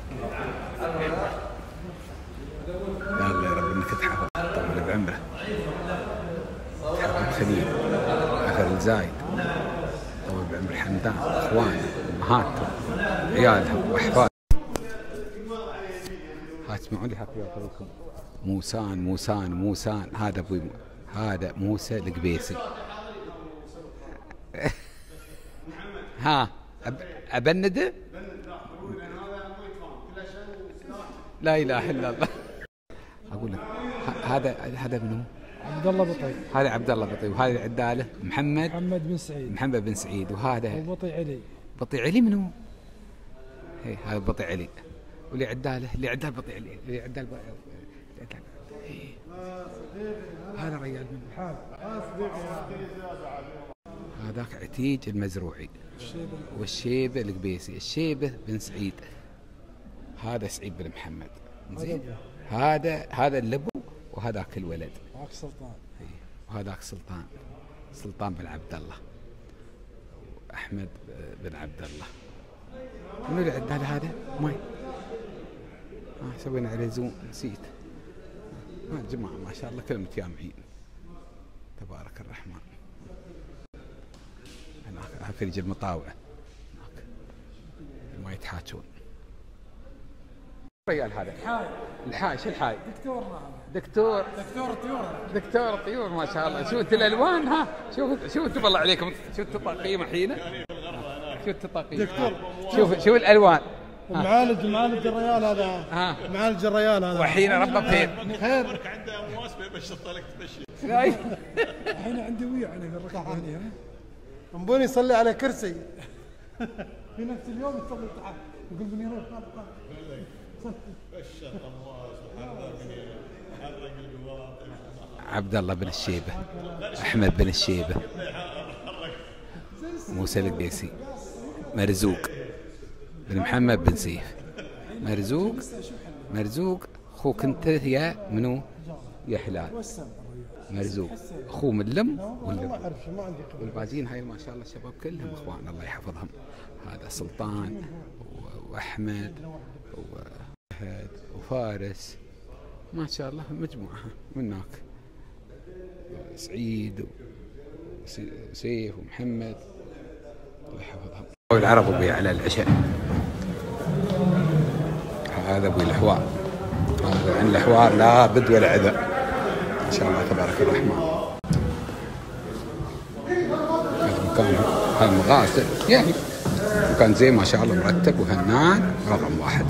يا الله يا رب انك تحفظ طول بعمره تحفظ خليل اخر الزايد طول بعمر حمدان اخوانه امهاتهم عيالهم واحفادهم. ها تسمعون لي حقي اقول موسان موسان موسان هذا ابوي هذا موسى القبيسي. ها ابنده لا اله الا الله. اقول لك هذا هذا منو؟ عبد الله بطي. هذا عبد الله بطي وهذا العداله محمد محمد بن سعيد. محمد بن سعيد وهذا وبطي علي. بطي علي منو؟ هي هذا بطي علي واللي عداله اللي عدال بطي علي اللي عدال هذا رجال من هذاك عتيج المزروعي والشيبه القبيسي. الشيبه بن سعيد هذا سعيد بن محمد زين. هذا هذا اللبو وهذاك الولد هذاك سلطان وهذاك سلطان سلطان بن عبد الله احمد بن عبد الله. منو اللي عدال هذا؟ ماي ها سوينا عليه زوم نسيت. ها جماعه ما شاء الله كلهم متجامعين تبارك الرحمن. هناك فريج المطاوع ما يتحاجون. الرجال هذا الحاي شو الحاي؟ دكتور دكتور دكتور طيور دكتور طيور ما شاء الله. شوف الالوان ها شوف شوف بالله عليكم شوف التطاقيم الحين شوف التطاقيم دكتور شوف شوف الالوان. معالج معالج الريال هذا ها معالج الريال هذا وحين ربه بخير خير. عنده امواس بيبشط لك تمشي. الحين عندي ويا انا بالركعه هنا انبوني يصلي على كرسي في نفس اليوم يصلي تحت يقول بني روح عبد الله بن الشيبه احمد بن الشيبه موسى القبيسي مرزوق بن محمد بن سيف. مرزوق مرزوق اخوك انت يا منو؟ يا هلال. مرزوق اخوه من لم واللم والباقيين هاي ما شاء الله الشباب كلهم اخوان الله يحفظهم. هذا سلطان واحمد وفهد وفارس ما شاء الله مجموعه من هناك سعيد وسيف ومحمد الله يحفظهم. العرب ابوي على العشاء هذا ابوي الحوار هذا عن الحوار لا بد ولا عذر ان شاء الله تبارك الرحمن. هذا مكان هالمغاسل يعني مكان زين ما شاء الله مرتب وهنان رقم واحد.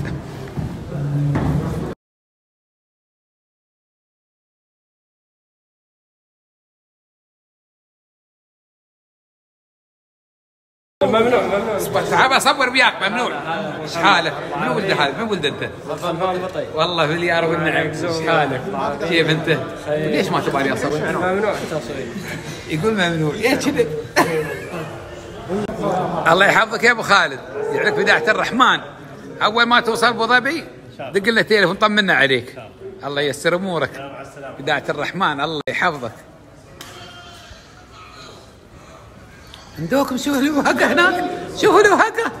ممنوع ممنوع. تعال اصور وياك ممنوع. ايش حالك؟ من ولد هذا؟ من ولد انت؟ والله باليار والنعم. ايش حالك؟ كيف انت؟ ليش ما تبغى اصور؟ ممنوع التصوير. يقول ممنوع يا كذب. الله يحفظك يا ابو خالد، يعلك بداعة الرحمن. اول ما توصل ابو ظبي دق لنا تليفون طمنا عليك. الله ييسر امورك. بداعة الرحمن الله يحفظك. عندكم شوفوا الوهقة هناك، شوفوا الوهقة.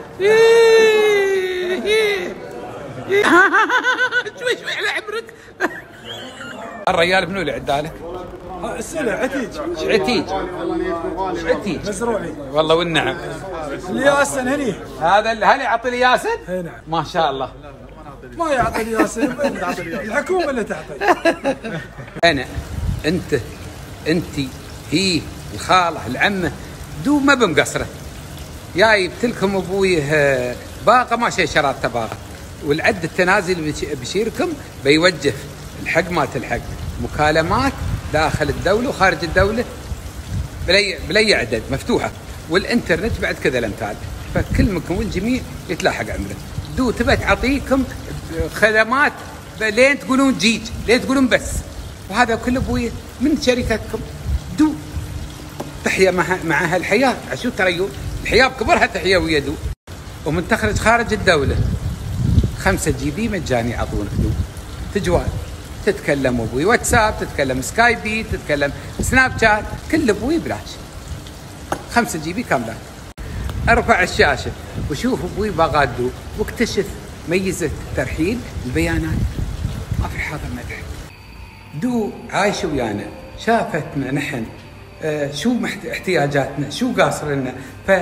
شوي شوي على عمرك. الرجال منو اللي عدالك؟ السنة عتيج. عتيج. عتيج. مزروعي. والله والنعم. الياسن هني. هذا هل يعطي لي ياسن؟ اي نعم. ما شاء الله. ما يعطي لي ياسن، الحكومة اللي تعطي. أنا أنت أنت هي الخالة العمة دو ما بمقصره. جايب لكم ابويه باقه ما شي شرات باقه والعد التنازل بشيركم بيوجه الحق ما تلحق مكالمات داخل الدوله وخارج الدوله بلي بلي عدد مفتوحه والانترنت بعد كذا الامثال فكلمكم والجميع يتلاحق عمره. دو تبى تعطيكم خدمات لين تقولون جيج لين تقولون بس وهذا كله ابويه من شركتكم. دو تحية مع مع هالحياة عشان تريون الحياة بكبرها تحية ويدو ومن تخرج خارج الدولة خمسة جي بي مجاني يعطونك دو تجوال تتكلم ابوي واتساب تتكلم سكايبي تتكلم سناب شات كل ابوي بلاش خمسة جي بي كاملات. ارفع الشاشة وشوف ابوي باغادو واكتشف ميزة ترحيل البيانات ما في حاضر مدح. دو عايشة ويانا شافتنا نحن آه شو احتياجاتنا شو قاصر لنا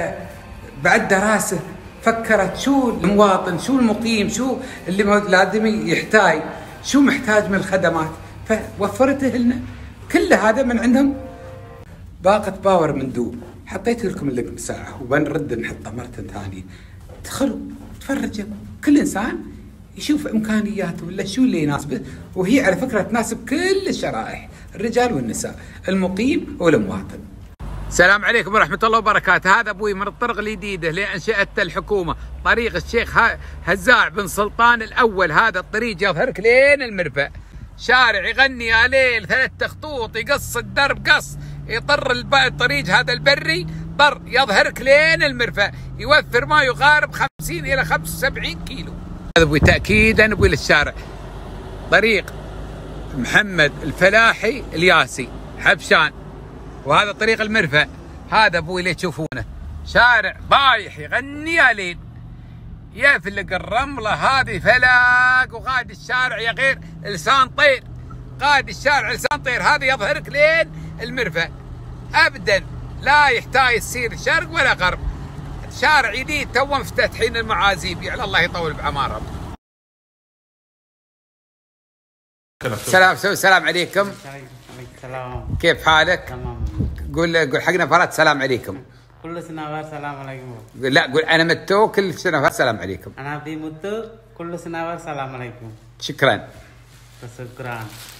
فبعد دراسة فكرت شو المواطن شو المقيم شو اللي لازم يحتاج شو محتاج من الخدمات فوفرته لنا كل هذا من عندهم. باقة باور من دو حطيت لكم اللينك بساعة وبنرد نحطه مرة ثانية ادخلوا تفرجوا كل إنسان يشوف إمكانياته ولا شو اللي يناسبه وهي على فكرة تناسب كل الشرائح الرجال والنساء المقيم والمواطن. السلام عليكم ورحمة الله وبركاته. هذا أبوي من الطرق الجديدة اللي أنشأتها الحكومة طريق الشيخ هزاع بن سلطان الأول. هذا الطريق يظهرك لين المرفأ شارع يغني يا ليل ثلاث خطوط يقص الدرب قص يطر الطريق هذا البري طر يظهرك لين المرفأ يوفر ما يقارب خمسين إلى خمسة وسبعين كيلو. هذا أبوي تأكيدا أبوي للشارع طريق محمد الفلاحي الياسي حبشان وهذا طريق المرفأ. هذا ابوي اللي تشوفونه شارع طايح يغني يا ليل يفلق الرمله هذه فلاق وغادي الشارع يا غير لسان طير غادي الشارع لسان طير. هذا يظهرك لين المرفأ ابدا لا يحتاج يصير شرق ولا غرب. شارع جديد تو مفتتحين المعازيب يعني الله يطول بعمارهم. سلام سوي السلام عليكم. السلام كيف حالك؟ تمام. قول قول حقنا فرات سلام عليكم. كل سنة سلام عليكم. لا قول انا متو كل سنة سلام عليكم. انا في متو كل سنة سلام عليكم. شكرا. شكرا.